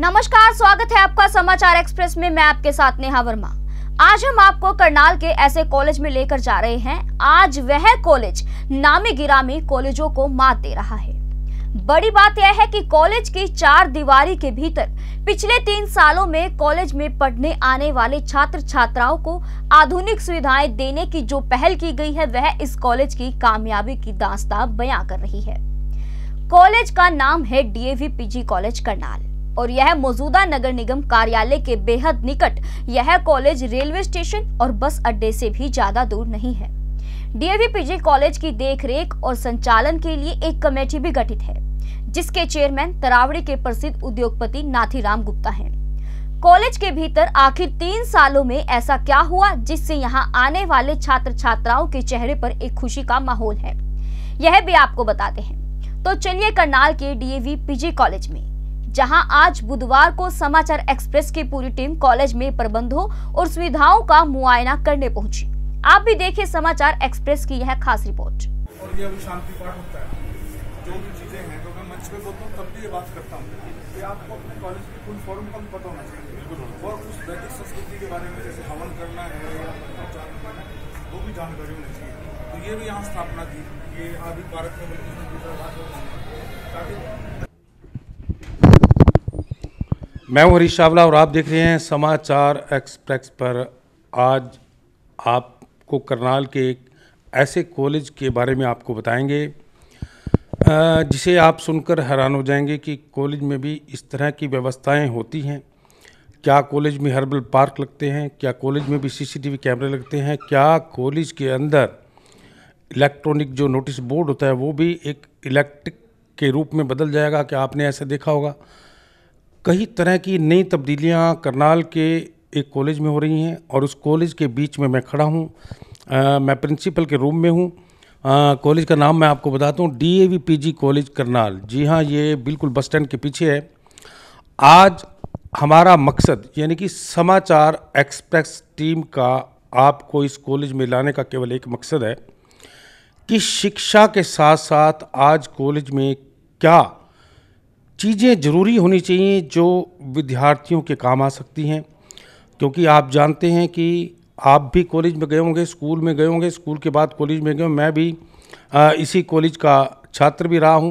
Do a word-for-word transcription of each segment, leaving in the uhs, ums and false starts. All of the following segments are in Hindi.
नमस्कार, स्वागत है आपका समाचार एक्सप्रेस में। मैं आपके साथ नेहा वर्मा। आज हम आपको करनाल के ऐसे कॉलेज में लेकर जा रहे हैं। आज वह कॉलेज नामी गिरामी कॉलेजों को मात दे रहा है। बड़ी बात यह है कि कॉलेज की चार दीवारी के भीतर पिछले तीन सालों में कॉलेज में पढ़ने आने वाले छात्र छात्राओं को आधुनिक सुविधाएं देने की जो पहल की गई है, वह इस कॉलेज की कामयाबी की दास्तां बयां कर रही है। कॉलेज का नाम है डीएवी पीजी कॉलेज करनाल और यह मौजूदा नगर निगम कार्यालय के बेहद निकट। यह कॉलेज रेलवे स्टेशन और बस अड्डे से भी ज्यादा दूर नहीं है। डीएवी पीजी कॉलेज की देखरेख और संचालन के लिए एक कमेटी भी गठित है, जिसके चेयरमैन तरावड़ी के प्रसिद्ध उद्योगपति नाथीराम गुप्ता हैं। कॉलेज के भीतर आखिर तीन सालों में ऐसा क्या हुआ जिससे यहां आने वाले छात्र छात्राओं के चेहरे पर एक खुशी का माहौल है, यह भी आपको बताते हैं। तो चलिए करनाल के डीएवी पीजी कॉलेज में, जहां आज बुधवार को समाचार एक्सप्रेस की पूरी टीम कॉलेज में प्रबंधों और सुविधाओं का मुआयना करने पहुंची। आप भी देखिए समाचार एक्सप्रेस की यह खास रिपोर्ट। और ये अभी शांति पाठ होता है, जो भी चीजें हैं जो मैं मंच पे बोलता हूँ तब भी ये बात करता हूँ कि आपको अपने कॉलेज की कुल फॉर्म का भी पता होना चाहिए और उस वैदिक संस्कृति के बारे में, जैसे हवन करना है या प्रचार करना है, वो भी जानकारी होनी चाहिए। तो ये भी यहाँ स्थापना की, ये आदि भारत में मैं हूं हरीश चावला और आप देख रहे हैं समाचार एक्सप्रेस पर। आज आपको करनाल के एक ऐसे कॉलेज के बारे में आपको बताएंगे जिसे आप सुनकर हैरान हो जाएंगे कि कॉलेज में भी इस तरह की व्यवस्थाएं होती हैं। क्या कॉलेज में हर्बल पार्क लगते हैं? क्या कॉलेज में भी सीसीटीवी कैमरे लगते हैं? क्या कॉलेज के अंदर इलेक्ट्रॉनिक जो नोटिस बोर्ड होता है वो भी एक इलेक्ट्रिक के रूप में बदल जाएगा? क्या आपने ऐसा देखा होगा? कई तरह की नई तब्दीलियां करनाल के एक कॉलेज में हो रही हैं और उस कॉलेज के बीच में मैं खड़ा हूं। आ, मैं प्रिंसिपल के रूम में हूं। कॉलेज का नाम मैं आपको बताता हूं, डीएवी पीजी कॉलेज करनाल। जी हां, ये बिल्कुल बस स्टैंड के पीछे है। आज हमारा मकसद यानी कि समाचार एक्सप्रेस टीम का आपको इस कॉलेज में लाने का केवल एक मकसद है कि शिक्षा के साथ साथ आज कॉलेज में क्या चीज़ें ज़रूरी होनी चाहिए जो विद्यार्थियों के काम आ सकती हैं। क्योंकि आप जानते हैं कि आप भी कॉलेज में गए होंगे, स्कूल में गए होंगे, स्कूल के बाद कॉलेज में गए। मैं भी आ, इसी कॉलेज का छात्र भी रहा हूं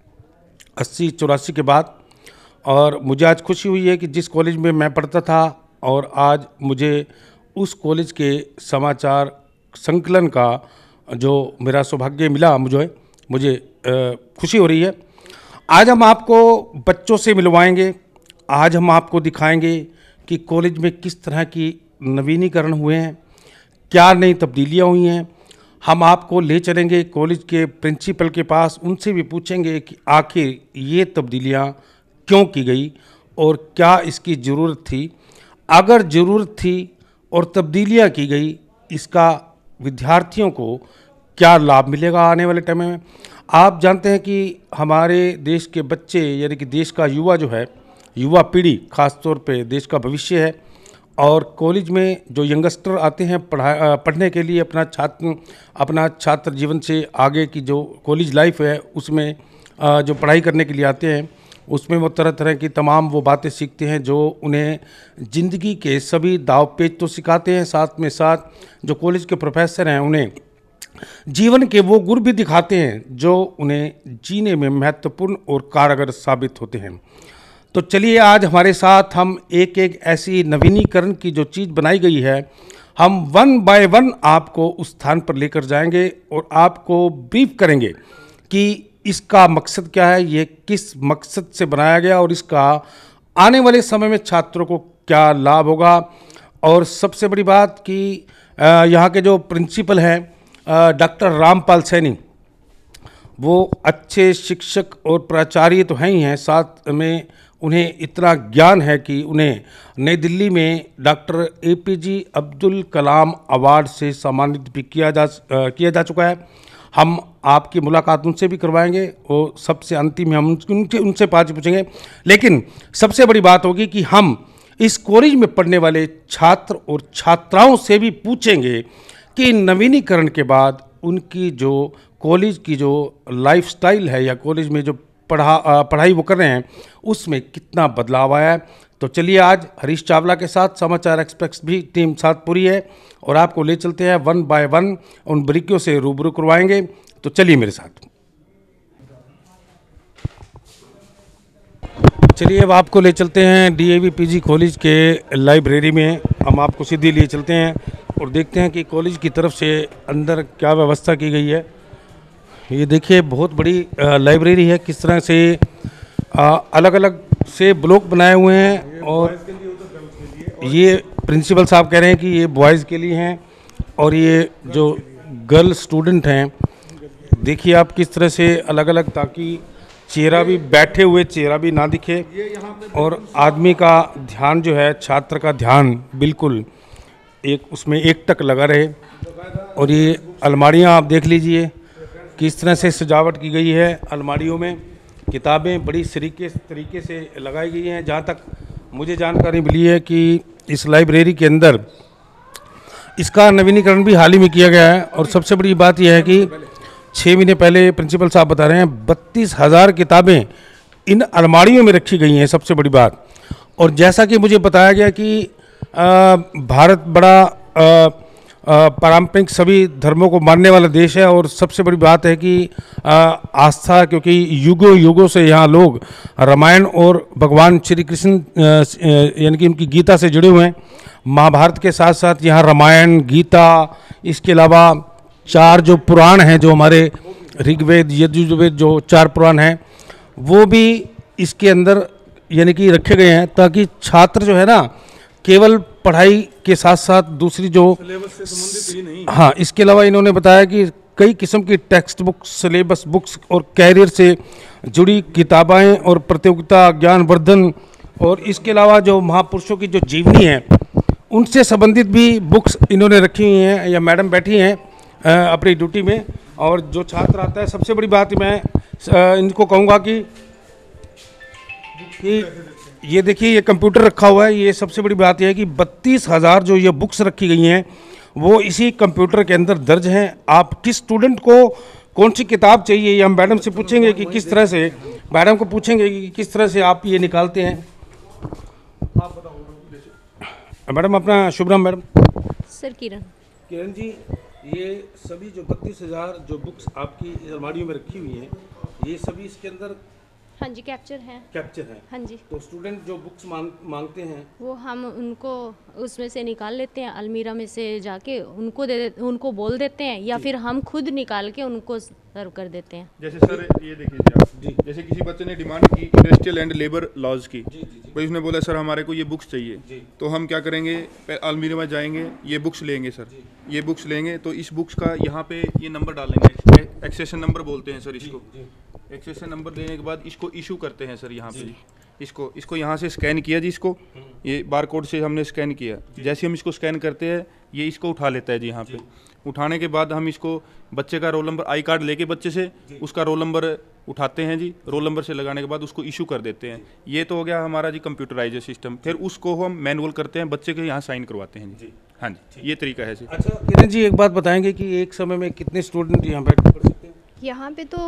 अस्सी चौरासी के बाद। और मुझे आज खुशी हुई है कि जिस कॉलेज में मैं पढ़ता था और आज मुझे उस कॉलेज के समाचार संकलन का जो मेरा सौभाग्य मिला, मुझे मुझे आ, खुशी हो रही है। आज हम आपको बच्चों से मिलवाएंगे। आज हम आपको दिखाएंगे कि कॉलेज में किस तरह की नवीनीकरण हुए हैं, क्या नई तब्दीलियां हुई हैं। हम आपको ले चलेंगे कॉलेज के प्रिंसिपल के पास, उनसे भी पूछेंगे कि आखिर ये तब्दीलियां क्यों की गई और क्या इसकी ज़रूरत थी। अगर ज़रूरत थी और तब्दीलियां की गई, इसका विद्यार्थियों को क्या लाभ मिलेगा आने वाले टाइम में। आप जानते हैं कि हमारे देश के बच्चे यानी कि देश का युवा जो है, युवा पीढ़ी ख़ास तौर पे देश का भविष्य है। और कॉलेज में जो यंगस्टर आते हैं पढ़ा पढ़ने के लिए, अपना छात्र अपना छात्र जीवन से आगे की जो कॉलेज लाइफ है उसमें जो पढ़ाई करने के लिए आते हैं, उसमें वो तरह तरह की तमाम वो बातें सीखते हैं जो उन्हें ज़िंदगी के सभी दाव पेच तो सिखाते हैं। साथ में साथ जो कॉलेज के प्रोफेसर हैं उन्हें जीवन के वो गुर भी दिखाते हैं जो उन्हें जीने में महत्वपूर्ण और कारगर साबित होते हैं। तो चलिए आज हमारे साथ हम एक एक ऐसी नवीनीकरण की जो चीज़ बनाई गई है, हम वन बाय वन आपको उस स्थान पर लेकर जाएंगे और आपको ब्रीफ करेंगे कि इसका मकसद क्या है, ये किस मकसद से बनाया गया और इसका आने वाले समय में छात्रों को क्या लाभ होगा। और सबसे बड़ी बात कि यहाँ के जो प्रिंसिपल हैं डॉक्टर रामपाल सैनी, वो अच्छे शिक्षक और प्राचार्य तो हैं ही हैं, साथ में उन्हें इतना ज्ञान है कि उन्हें नई दिल्ली में doctor APJ Abdul Kalam award से सम्मानित भी किया जा किया जा चुका है। हम आपकी मुलाकात उनसे भी करवाएंगे और सबसे अंतिम में हम उनसे उनसे बात पूछेंगे। लेकिन सबसे बड़ी बात होगी कि हम इस कॉलेज में पढ़ने वाले छात्र और छात्राओं से भी पूछेंगे कि नवीनीकरण के बाद उनकी जो कॉलेज की जो लाइफस्टाइल है या कॉलेज में जो पढ़ा पढ़ाई वो कर रहे हैं उसमें कितना बदलाव आया है। तो चलिए आज हरीश चावला के साथ समाचार एक्सप्रेस भी टीम साथ पूरी है और आपको ले चलते हैं वन बाय वन, उन बारीकियों से रूबरू करवाएंगे। तो चलिए मेरे साथ। चलिए अब आपको ले चलते हैं डीएवी पीजी कॉलेज के लाइब्रेरी में। हम आपको सीधे लिए चलते हैं और देखते हैं कि कॉलेज की तरफ से अंदर क्या व्यवस्था की गई है। ये देखिए बहुत बड़ी लाइब्रेरी है, किस तरह से अलग अलग से ब्लॉक बनाए हुए हैं। और ये प्रिंसिपल साहब कह रहे हैं कि ये बॉयज़ के लिए हैं और ये जो गर्ल स्टूडेंट हैं, देखिए आप किस तरह से अलग अलग, ताकि चेहरा भी, बैठे हुए चेहरा भी ना दिखे और आदमी का ध्यान जो है, छात्र का ध्यान बिल्कुल एक उसमें एक टक लगा रहे। और ये अलमारियां आप देख लीजिए किस तरह से सजावट की गई है। अलमारियों में किताबें बड़ी तरीके तरीके से लगाई गई हैं। जहाँ तक मुझे जानकारी मिली है कि इस लाइब्रेरी के अंदर इसका नवीनीकरण भी हाल ही में किया गया है। और सबसे बड़ी बात यह है कि छः महीने पहले प्रिंसिपल साहब बता रहे हैं बत्तीस हज़ार किताबें इन अलमारियों में रखी गई हैं, सबसे बड़ी बात। और जैसा कि मुझे बताया गया कि आ, भारत बड़ा पारंपरिक सभी धर्मों को मानने वाला देश है और सबसे बड़ी बात है कि आ, आस्था, क्योंकि युगों युगों से यहाँ लोग रामायण और भगवान श्री कृष्ण यानी कि उनकी गीता से जुड़े हुए हैं। महाभारत के साथ साथ यहाँ रामायण, गीता, इसके अलावा चार जो पुराण हैं, जो हमारे ऋग्वेद, यजुर्वेद, जो चार पुराण हैं, वो भी इसके अंदर यानी कि रखे गए हैं, ताकि छात्र जो है ना केवल पढ़ाई के साथ साथ दूसरी जो सिलेबस से संबंधित ही नहीं, हाँ, इसके अलावा इन्होंने बताया कि कई किस्म की टेक्स्ट बुक्स, सिलेबस बुक्स और कैरियर से जुड़ी किताबें और प्रतियोगिता, ज्ञानवर्धन, और इसके अलावा जो महापुरुषों की जो जीवनी है उनसे संबंधित भी बुक्स इन्होंने रखी हुई हैं। या मैडम बैठी हैं अपनी ड्यूटी में, और जो छात्र आता है, सबसे बड़ी बात मैं इनको कहूँगा कि, कि ये देखिए ये कंप्यूटर रखा हुआ है। ये सबसे बड़ी बात यह है कि बत्तीस हज़ार जो ये बुक्स रखी गई हैं वो इसी कंप्यूटर के अंदर दर्ज हैं। आप किस स्टूडेंट को कौन सी किताब चाहिए, ये हम मैडम से पूछेंगे कि किस तरह से, मैडम को पूछेंगे कि किस तरह से आप ये निकालते हैं। आप बताओ मैडम, अपना शुभ नाम मैडम? सर किरण। किरण जी, ये सभी जो बत्तीस हज़ार जो बुक्स आपकी अलमारियों में रखी हुई हैं, ये सभी इसके अंदर हाँ जी कैप्चर हैं। कैप्चर है। हाँ जी। तो स्टूडेंट जो बुक्स मांग मांगते हैं वो हम उनको उसमें से निकाल लेते हैं, अलमीरा में से जाके उनको दे दे, उनको बोल देते हैं, या फिर हम खुद निकाल के उनको सर्व कर देते हैं। जैसे सर ये देखिए आप जी, जैसे किसी बच्चे ने डिमांड की इंडस्ट्रियल एंड लेबर लॉज की, भाई उसने बोला सर हमारे को ये बुक्स चाहिए, तो हम क्या करेंगे, अलमीरा में जाएंगे, ये बुक्स लेंगे सर, ये बुक्स लेंगे तो इस बुक्स का यहाँ पे ये नंबर डालेंगे, एक्सेशन नंबर बोलते हैं सर इसको। एक्सेशन नंबर देने के बाद इसको इशू करते हैं सर यहाँ पे, इसको इसको यहाँ से स्कैन किया जी, इसको ये बार कोड से हमने स्कैन किया, जैसे हम इसको स्कैन करते हैं ये इसको उठा लेता है जी। यहाँ पे उठाने के बाद हम इसको बच्चे का रोल नंबर, आई कार्ड लेके बच्चे से उसका रोल नंबर उठाते हैं जी, रोल नंबर से लगाने के बाद उसको इशू कर देते हैं। ये तो हो गया हमारा जी कंप्यूटराइज सिस्टम। फिर उसको हम मैनुअल करते हैं, बच्चे के यहाँ साइन करवाते हैं जी। हाँ जी, ये तरीका है जी। अच्छा किरण जी, एक बात बताएंगे कि एक समय में कितने स्टूडेंट यहाँ बैठ पढ़ सकते हैं? यहाँ पे तो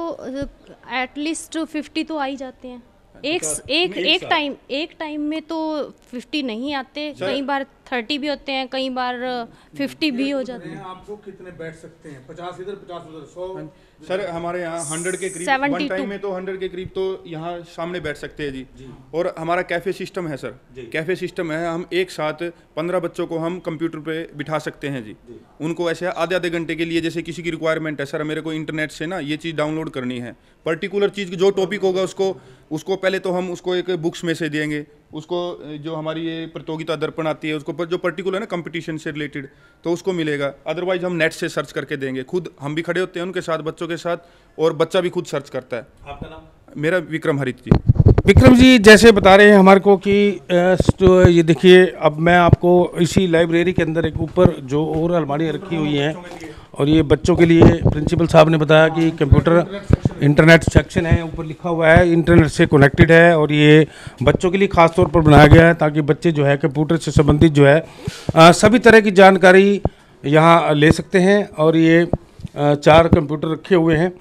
एटलीस्ट फिफ्टी तो आ ही जाते हैं। एक एक एक टाइम एक टाइम में तो फिफ्टी नहीं आते, कई बार थर्टी भी होते हैं, कई बार फिफ्टी भी हो जाते हैं। आपको कितने बैठ सकते हैं? पचास इधर, पचास उधर, सौ? सर हमारे यहाँ हंड्रेड के करीब, वन टाइम में तो हंड्रेड के करीब तो यहाँ सामने बैठ सकते हैं जी, जी। और हमारा कैफे सिस्टम है सर, कैफे सिस्टम है, हम एक साथ पंद्रह बच्चों को हम कंप्यूटर पे बिठा सकते हैं जी, जी। उनको ऐसे आधे आधे घंटे के लिए, जैसे किसी की रिक्वायरमेंट है, सर मेरे को इंटरनेट से ना ये चीज़ डाउनलोड करनी है, पर्टिकुलर चीज़ जो टॉपिक होगा उसको उसको पहले तो हम उसको एक बुक्स मैसेज देंगे, उसको जो हमारी ये प्रतियोगिता दर्पण आती है उसको पर जो पर्टिकुलर है ना कंपटीशन से रिलेटेड, तो उसको मिलेगा। अदरवाइज हम नेट से सर्च करके देंगे, खुद हम भी खड़े होते हैं उनके साथ, बच्चों के साथ, और बच्चा भी खुद सर्च करता है। आपका नाम? मेरा विक्रम हरित जी। विक्रम जी, जैसे बता रहे हैं हमारे को कि तो ये देखिए, अब मैं आपको इसी लाइब्रेरी के अंदर एक ऊपर जो और अलमारियाँ रखी हुई हैं, और ये बच्चों के लिए प्रिंसिपल साहब ने बताया कि कंप्यूटर इंटरनेट सेक्शन है, ऊपर लिखा हुआ है इंटरनेट से कनेक्टेड है, और ये बच्चों के लिए ख़ास तौर पर बनाया गया है ताकि बच्चे जो है कंप्यूटर से संबंधित जो है आ, सभी तरह की जानकारी यहाँ ले सकते हैं। और ये आ, चार कंप्यूटर रखे हुए हैं,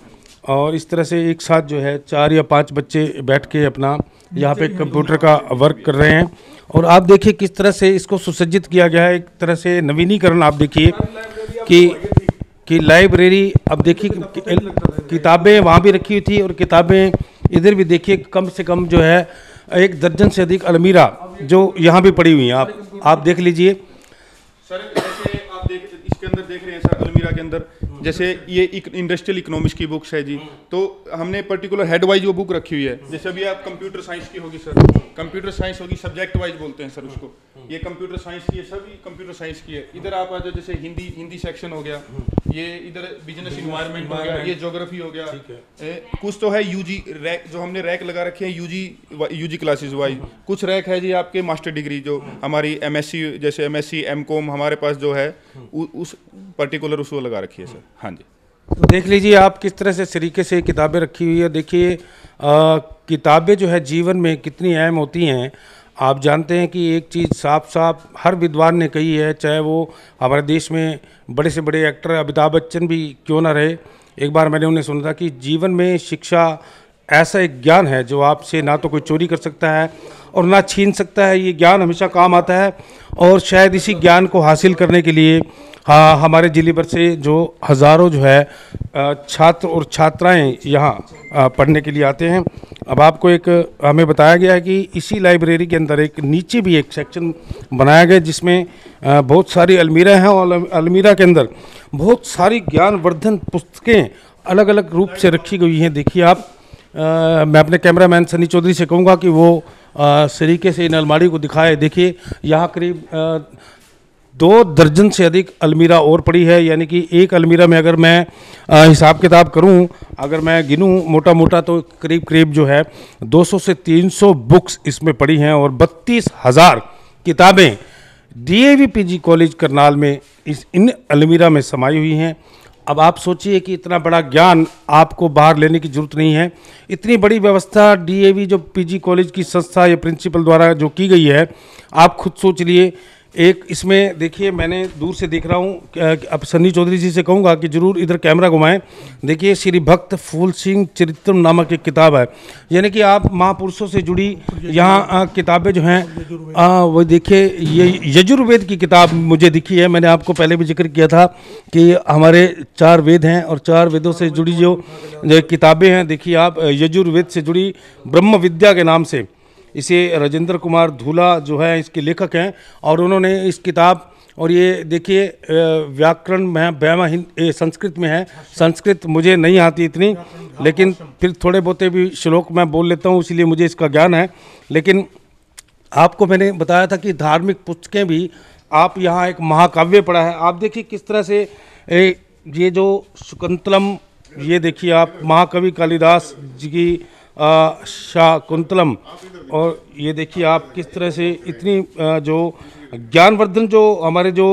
और इस तरह से एक साथ जो है चार या पांच बच्चे बैठ के अपना यहाँ पे कंप्यूटर का वर्क कर रहे हैं। और आप देखिए किस तरह से इसको सुसज्जित किया गया है, एक तरह से नवीनीकरण। आप देखिए कि कि लाइब्रेरी, अब देखिए किताबें वहाँ भी रखी हुई थी और किताबें इधर भी देखिए, कम से कम जो है एक दर्जन से अधिक अलमीरा जो यहाँ भी पड़ी हुई हैं। आप आप देख लीजिए सर, जैसे आप देख इसके अंदर देख रहे हैं सर, अलमीरा के अंदर जैसे ये एक इंडस्ट्रियल इकोनॉमिक्स की बुक्स है जी, तो हमने पर्टिकुलर हेड वाइज वो बुक रखी हुई है। जैसे अभी आप कंप्यूटर साइंस की होगी सर, कंप्यूटर साइंस होगी, सब्जेक्ट वाइज बोलते हैं सर उसको, ये कंप्यूटर साइंस की है, सभी कंप्यूटर साइंस की है। इधर आप आ जाओ, जैसे हिंदी हिंदी सेक्शन हो गया, ये इधर बिजनेस इन्वायरमेंट हो गया, ये ज्योग्राफी हो गया, ए, कुछ तो है यूजी रैक, जो हमने रैक लगा रखे हैं यूजी यूजी क्लासेस वाइज। कुछ रैक है जी आपके मास्टर डिग्री, जो हमारी एमएससी, जैसे एमएससी एमकॉम हमारे पास जो है उ, उस पर्टिकुलर उसको लगा रखी है सर। हाँ जी, तो देख लीजिए आप किस तरह से तरीके से किताबें रखी हुई है। देखिए किताबें जो है जीवन में कितनी अहम होती हैं। आप जानते हैं कि एक चीज़ साफ साफ हर विद्वान ने कही है, चाहे वो हमारे देश में बड़े से बड़े एक्टर अमिताभ बच्चन भी क्यों ना रहे। एक बार मैंने उन्हें सुना था कि जीवन में शिक्षा ऐसा एक ज्ञान है जो आपसे ना तो कोई चोरी कर सकता है और ना छीन सकता है। ये ज्ञान हमेशा काम आता है और शायद इसी ज्ञान को हासिल करने के लिए हाँ हमारे जिले भर से जो हज़ारों जो है छात्र और छात्राएं यहाँ पढ़ने के लिए आते हैं। अब आपको एक हमें बताया गया है कि इसी लाइब्रेरी के अंदर एक नीचे भी एक सेक्शन बनाया गया जिसमें बहुत सारी अलमीरा हैं और अलमीरा के अंदर बहुत सारी ज्ञानवर्धन पुस्तकें अलग अलग रूप से रखी गई हैं। देखिए आप, आ, मैं अपने कैमरामैन सनी चौधरी से कहूँगा कि वो इस तरीके से इन अलमारी को दिखाए। देखिए यहाँ करीब आ, दो दर्जन से अधिक अलमीरा और पड़ी है, यानी कि एक अलमीरा में अगर मैं आ, हिसाब किताब करूं, अगर मैं गिनूं मोटा मोटा तो करीब करीब जो है दो सौ से तीन सौ बुक्स इसमें पड़ी हैं और बत्तीस हज़ार किताबें डीएवी पीजी कॉलेज करनाल में इस इन अलमीरा में समाई हुई हैं। अब आप सोचिए कि इतना बड़ा ज्ञान आपको बाहर लेने की ज़रूरत नहीं है। इतनी बड़ी व्यवस्था डीएवी जो पीजी कॉलेज की संस्था या प्रिंसिपल द्वारा जो की गई है, आप खुद सोच लिए। एक इसमें देखिए, मैंने दूर से देख रहा हूँ, अब सन्नी चौधरी जी से कहूँगा कि जरूर इधर कैमरा घुमाएं। देखिए श्री भक्त फूल सिंह चरित्रम नामक एक किताब है, यानी कि आप महापुरुषों से जुड़ी यहाँ किताबें जो हैं वो देखिए, ये यजुर्वेद की किताब मुझे दिखी है। मैंने आपको पहले भी जिक्र किया था कि हमारे चार वेद हैं और चार वेदों से जुड़ी जो किताबें हैं, देखिए आप यजुर्वेद से जुड़ी ब्रह्म विद्या के नाम से, इसे राजेंद्र कुमार धूला जो है इसके लेखक हैं और उन्होंने इस किताब, और ये देखिए व्याकरण में बैमा संस्कृत में है। संस्कृत मुझे नहीं आती इतनी, लेकिन फिर थोड़े बहुते भी श्लोक मैं बोल लेता हूँ, इसलिए मुझे इसका ज्ञान है। लेकिन आपको मैंने बताया था कि धार्मिक पुस्तकें भी, आप यहाँ एक महाकाव्य पढ़ा है, आप देखिए किस तरह से ए, ये जो शकुंतलम, ये देखिए आप महाकवि कालिदास जी की शाकुंतलम, और ये देखिए आप किस तरह से इतनी आ, जो ज्ञानवर्धन, जो हमारे जो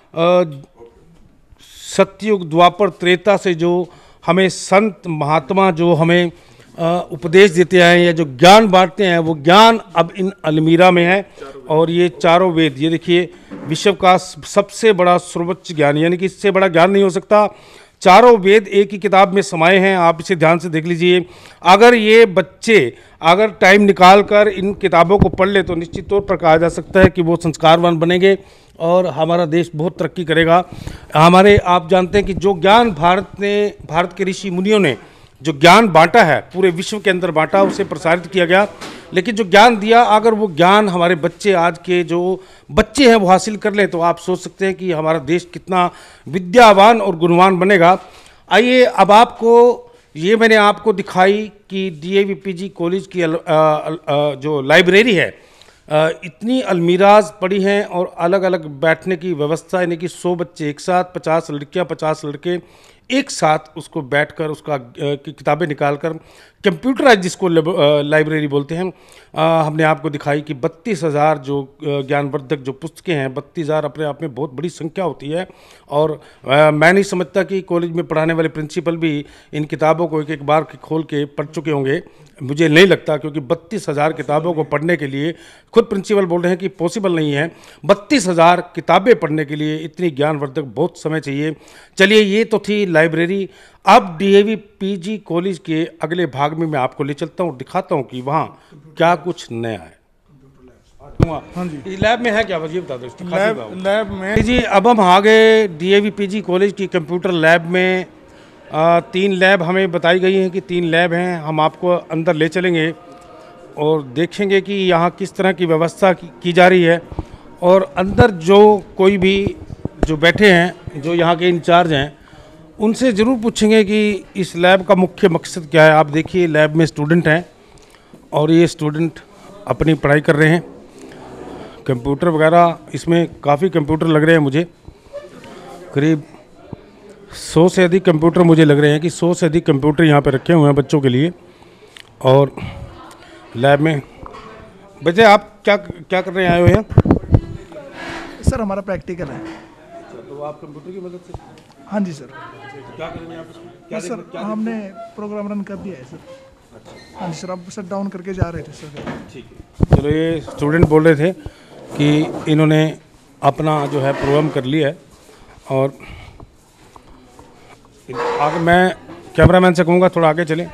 सत्ययुग द्वापर त्रेता से जो हमें संत महात्मा जो हमें आ, उपदेश देते आए या जो ज्ञान बांटते हैं, वो ज्ञान अब इन अलमीरा में है। और ये चारों वेद, ये देखिए विश्व का सबसे बड़ा सर्वोच्च ज्ञान, यानी कि इससे बड़ा ज्ञान नहीं हो सकता। चारों वेद एक ही किताब में समाये हैं, आप इसे ध्यान से देख लीजिए। अगर ये बच्चे अगर टाइम निकाल कर इन किताबों को पढ़ ले तो निश्चित तौर पर कहा जा सकता है कि वो संस्कारवान बनेंगे और हमारा देश बहुत तरक्की करेगा। हमारे, आप जानते हैं कि जो ज्ञान भारत ने, भारत के ऋषि मुनियों ने जो ज्ञान बांटा है, पूरे विश्व के अंदर बांटा, उसे प्रसारित किया गया। लेकिन जो ज्ञान दिया, अगर वो ज्ञान हमारे बच्चे, आज के जो बच्चे हैं, वो हासिल कर लें तो आप सोच सकते हैं कि हमारा देश कितना विद्यावान और गुणवान बनेगा। आइए अब आपको ये मैंने आपको दिखाई कि डीएवी पीजी कॉलेज की अल, आ, आ, जो लाइब्रेरी है, आ, इतनी अलमीराज पड़ी हैं और अलग अलग बैठने की व्यवस्था, यानी कि सौ बच्चे एक साथ, पचास लड़कियां, पचास लड़के एक साथ उसको बैठकर उसका की किताबें निकालकर कंप्यूटराइज, जिसको लाइब्रेरी बोलते हैं, आ, हमने आपको दिखाई कि बत्तीस हज़ार जो ज्ञानवर्धक जो पुस्तकें हैं, बत्तीस हज़ार अपने आप में बहुत बड़ी संख्या होती है। और आ, मैं नहीं समझता कि कॉलेज में पढ़ाने वाले प्रिंसिपल भी इन किताबों को एक एक बार खोल के पढ़ चुके होंगे, मुझे नहीं लगता, क्योंकि बत्तीस हज़ार किताबों को पढ़ने के लिए खुद प्रिंसिपल बोल रहे हैं कि पॉसिबल नहीं है। बत्तीस हज़ार किताबें पढ़ने के लिए इतनी ज्ञानवर्धक बहुत समय चाहिए। चलिए, ये तो थी लाइब्रेरी। अब डीएवी पीजी कॉलेज के अगले भाग में मैं आपको ले चलता हूँ, दिखाता हूँ कि वहाँ क्या कुछ नया है। हाँ जी, लैब में है क्या, बस ये बता दो। लैब लैब में जी अब हम आ गए डीएवी पीजी कॉलेज की कंप्यूटर लैब में। आ, तीन लैब हमें बताई गई हैं कि तीन लैब हैं। हम आपको अंदर ले चलेंगे और देखेंगे कि यहाँ किस तरह की व्यवस्था की, की जा रही है। और अंदर जो कोई भी जो बैठे हैं, जो यहाँ के इंचार्ज हैं, उनसे ज़रूर पूछेंगे कि इस लैब का मुख्य मकसद क्या है। आप देखिए लैब में स्टूडेंट हैं और ये स्टूडेंट अपनी पढ़ाई कर रहे हैं। कंप्यूटर वगैरह इसमें काफ़ी कंप्यूटर लग रहे हैं मुझे, करीब सौ से अधिक कंप्यूटर मुझे लग रहे हैं कि सौ से अधिक कंप्यूटर यहाँ पे रखे हुए हैं बच्चों के लिए। और लैब में बच्चे आप क्या क्या करने आए हुए हैं? सर हमारा प्रैक्टिकल है। तो आप कंप्यूटर की मदद से? हाँ जी सर। क्या करेंगे आप इसमें? क्या सर क्या हमने प्रोग्राम रन कर दिया है सर। हाँ जी सर, आप सर डाउन करके जा रहे थे सर। ठीक है, चलो ये स्टूडेंट बोल रहे थे कि इन्होंने अपना जो है प्रोग्राम कर लिया है। और आगे मैं कैमरामैन से कहूँगा थोड़ा आगे चलें।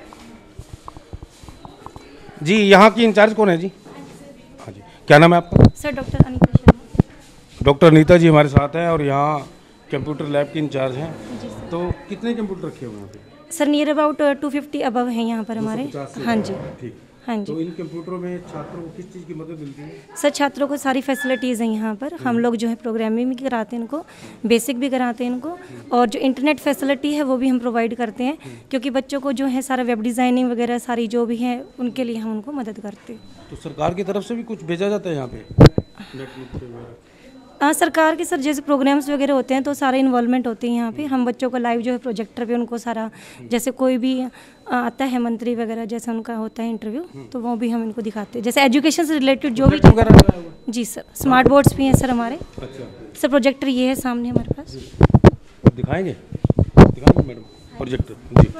जी यहाँ की इंचार्ज कौन है जी? हाँ जी, क्या नाम है आपका? Sir doctor Anita Sharma. Doctor Anita ji हमारे साथ हैं और यहाँ कंप्यूटर लैब की इंचार्ज हैं। तो कितने कंप्यूटर रखे हुए हैं यहाँ पे? Sir near about two fifty above है यहाँ पर हमारे। हाँ जी ठीक। हाँ तो जी इन कंप्यूटरों में छात्रों को किस चीज़ की मदद मिलती है? सर छात्रों को सारी फैसिलिटीज़ हैं यहाँ पर। हम लोग जो है प्रोग्रामिंग भी कराते हैं इनको, बेसिक भी कराते हैं इनको, और जो इंटरनेट फैसिलिटी है वो भी हम प्रोवाइड करते हैं, क्योंकि बच्चों को जो है सारा वेब डिज़ाइनिंग वगैरह सारी जो भी है उनके लिए हम उनको मदद करते हैं। तो सरकार की तरफ से भी कुछ भेजा जाता है यहाँ पे? हाँ सरकार के सर जैसे प्रोग्राम्स वगैरह होते हैं तो सारे इन्वॉल्वमेंट होते हैं यहाँ पे। हम बच्चों को लाइव जो है प्रोजेक्टर पे उनको सारा, जैसे कोई भी आता है मंत्री वगैरह जैसे उनका होता है इंटरव्यू, तो वो भी हम इनको दिखाते हैं, जैसे एजुकेशन से रिलेटेड जो भी। जी सर, स्मार्ट बोर्ड्स भी हैं सर हमारे। अच्छा सर प्रोजेक्टर ये है सामने हमारे पास। दिखाएंगे दिखाएंगे मैडम प्रोजेक्टर जी।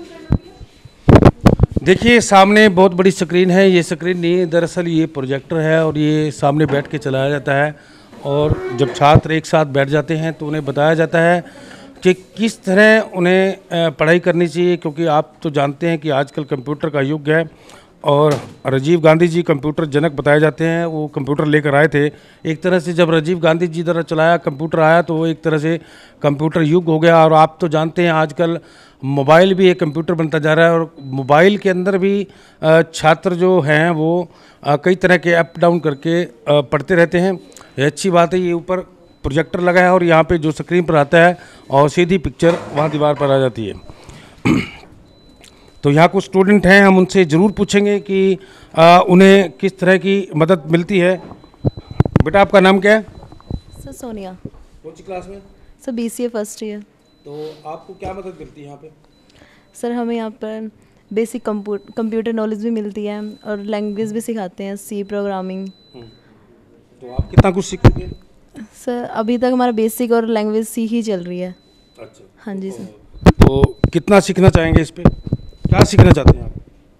देखिए सामने बहुत बड़ी स्क्रीन है। ये स्क्रीन नहीं, दरअसल ये प्रोजेक्टर है और ये सामने बैठ के चलाया जाता है। और जब छात्र एक साथ बैठ जाते हैं तो उन्हें बताया जाता है कि किस तरह उन्हें पढ़ाई करनी चाहिए, क्योंकि आप तो जानते हैं कि आजकल कंप्यूटर का युग है। और राजीव गांधी जी कंप्यूटर जनक बताए जाते हैं। वो कंप्यूटर लेकर आए थे। एक तरह से जब राजीव गांधी जी द्वारा चलाया कंप्यूटर आया तो वो एक तरह से कंप्यूटर युग हो गया। और आप तो जानते हैं आजकल मोबाइल भी एक कंप्यूटर बनता जा रहा है। और मोबाइल के अंदर भी छात्र जो हैं वो कई तरह के अप डाउन करके पढ़ते रहते हैं। ये अच्छी बात है। ये ऊपर प्रोजेक्टर लगा है और यहाँ पे जो स्क्रीन पर आता है और सीधी पिक्चर वहाँ दीवार पर आ जाती है। तो यहाँ कुछ स्टूडेंट हैं, हम उनसे ज़रूर पूछेंगे कि आ, उन्हें किस तरह की मदद मिलती है। बेटा आपका नाम क्या है? सर सोनिया। कौन सी क्लास में? Sir BCA first year. तो आपको क्या मदद मिलती है यहाँ पे? सर हमें यहाँ पर बेसिक कंप्यूटर नॉलेज भी मिलती है और लैंग्वेज भी सिखाते हैं, सी प्रोग्रामिंग। तो आप कितना कुछ सीखोगे? सर अभी तक हमारा बेसिक और लैंग्वेज सी ही चल रही है। अच्छा। हाँ जी सर। तो कितना सीखना चाहेंगे इस पे? क्या सीखना चाहते हैं आप?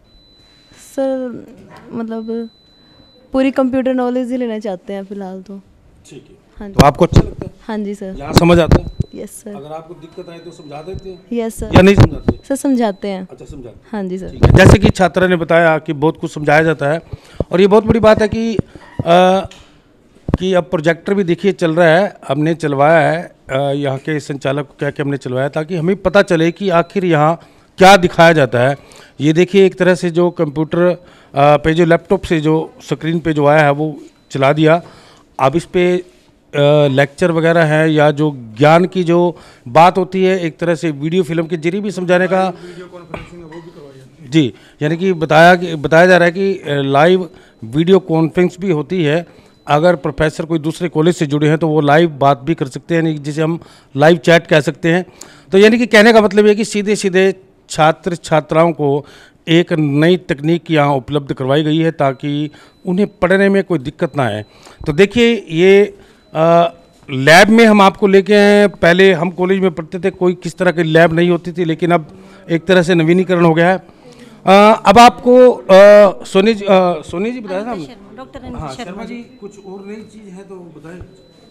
सर मतलब पूरी कंप्यूटर नॉलेज ही लेना चाहते हैं फ़िलहाल तो। ठीक है। हाँ जी। तो आपको अच्छा लगता है? हाँ जी सर। यहाँ समझ आता है? Yes sir. अगर आपको दिक्कत आए तो समझा देते हैं यस सर। या नहीं समझाते? सर समझाते हैं। अच्छा समझाते हैं। हाँ जी सर। ठीक है। जैसे कि छात्रा ने बताया कि बहुत कुछ समझाया जाता है और ये बहुत बड़ी बात है कि आ, कि अब प्रोजेक्टर भी देखिए चल रहा है। हमने चलवाया है, यहाँ के संचालक को कह के हमने चलवाया ताकि हमें पता चले कि आखिर यहाँ क्या दिखाया जाता है। ये देखिए एक तरह से जो कंप्यूटर पे जो लैपटॉप से जो स्क्रीन पे जो आया है वो चला दिया। अब इस पे लेक्चर वगैरह है या जो ज्ञान की जो बात होती है एक तरह से वीडियो फिल्म के जरिए भी समझाने का जी, यानी कि बताया कि बताया जा रहा है कि लाइव वीडियो कॉन्फ्रेंस भी होती है। अगर प्रोफेसर कोई दूसरे कॉलेज से जुड़े हैं तो वो लाइव बात भी कर सकते हैं, जिसे हम लाइव चैट कह सकते हैं। तो यानी कि कहने का मतलब है कि सीधे सीधे छात्र छात्राओं को एक नई तकनीक यहाँ उपलब्ध करवाई गई है ताकि उन्हें पढ़ने में कोई दिक्कत ना आए। तो देखिए ये आ, लैब में हम आपको लेके आए। पहले हम कॉलेज में पढ़ते थे, कोई किस तरह की लैब नहीं होती थी, लेकिन अब एक तरह से नवीनीकरण हो गया है। आ, अब आपको आ, सोनी जी आ, सोनी जी बताया था हमने। डॉक्टर हाँ शर्मा जी, कुछ और नई चीज़ है तो बताएं।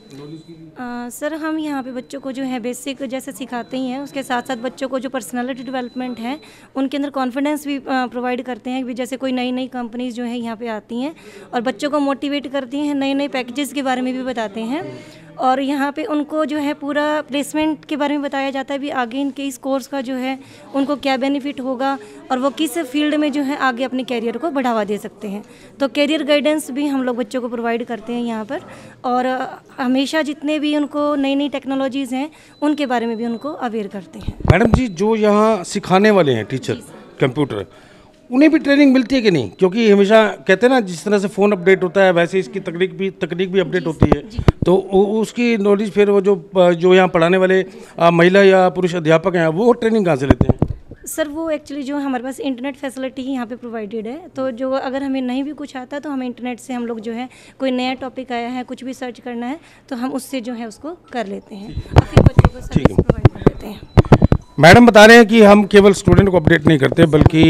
आ, सर हम यहाँ पे बच्चों को जो है बेसिक जैसे सिखाते ही हैं, उसके साथ साथ बच्चों को जो पर्सनालिटी डेवलपमेंट है उनके अंदर कॉन्फिडेंस भी प्रोवाइड करते हैं कि जैसे कोई नई नई कंपनीज जो है यहाँ पे आती हैं और बच्चों को मोटिवेट करती हैं, नए नए पैकेजेस के बारे में भी बताते हैं और यहाँ पे उनको जो है पूरा प्लेसमेंट के बारे में बताया जाता है भी आगे इनके इस कोर्स का जो है उनको क्या बेनिफिट होगा और वो किस फील्ड में जो है आगे अपने कैरियर को बढ़ावा दे सकते हैं। तो कैरियर गाइडेंस भी हम लोग बच्चों को प्रोवाइड करते हैं यहाँ पर और हमेशा जितने भी उनको नई नई टेक्नोलॉजीज़ हैं उनके बारे में भी उनको अवेयर करते हैं। मैडम जी, जो यहाँ सिखाने वाले हैं टीचर कंप्यूटर, उन्हें भी ट्रेनिंग मिलती है कि नहीं? क्योंकि हमेशा कहते हैं ना, जिस तरह से फ़ोन अपडेट होता है वैसे इसकी तकनीक भी तकनीक भी अपडेट होती है, तो उसकी नॉलेज फिर वो जो जो यहाँ पढ़ाने वाले आ, महिला या पुरुष अध्यापक हैं वो ट्रेनिंग कहाँ से लेते हैं? सर वो एक्चुअली जो हमारे पास इंटरनेट फैसिलिटी ही यहाँ पे प्रोवाइडेड है, तो जो अगर हमें नहीं भी कुछ आता तो हम इंटरनेट से हम लोग जो है कोई नया टॉपिक आया है, कुछ भी सर्च करना है तो हम उससे जो है उसको कर लेते हैं और फिर बच्चों को सर्विस प्रोवाइड कर देते हैं। मैडम बता रहे हैं कि हम केवल स्टूडेंट को अपडेट नहीं करते बल्कि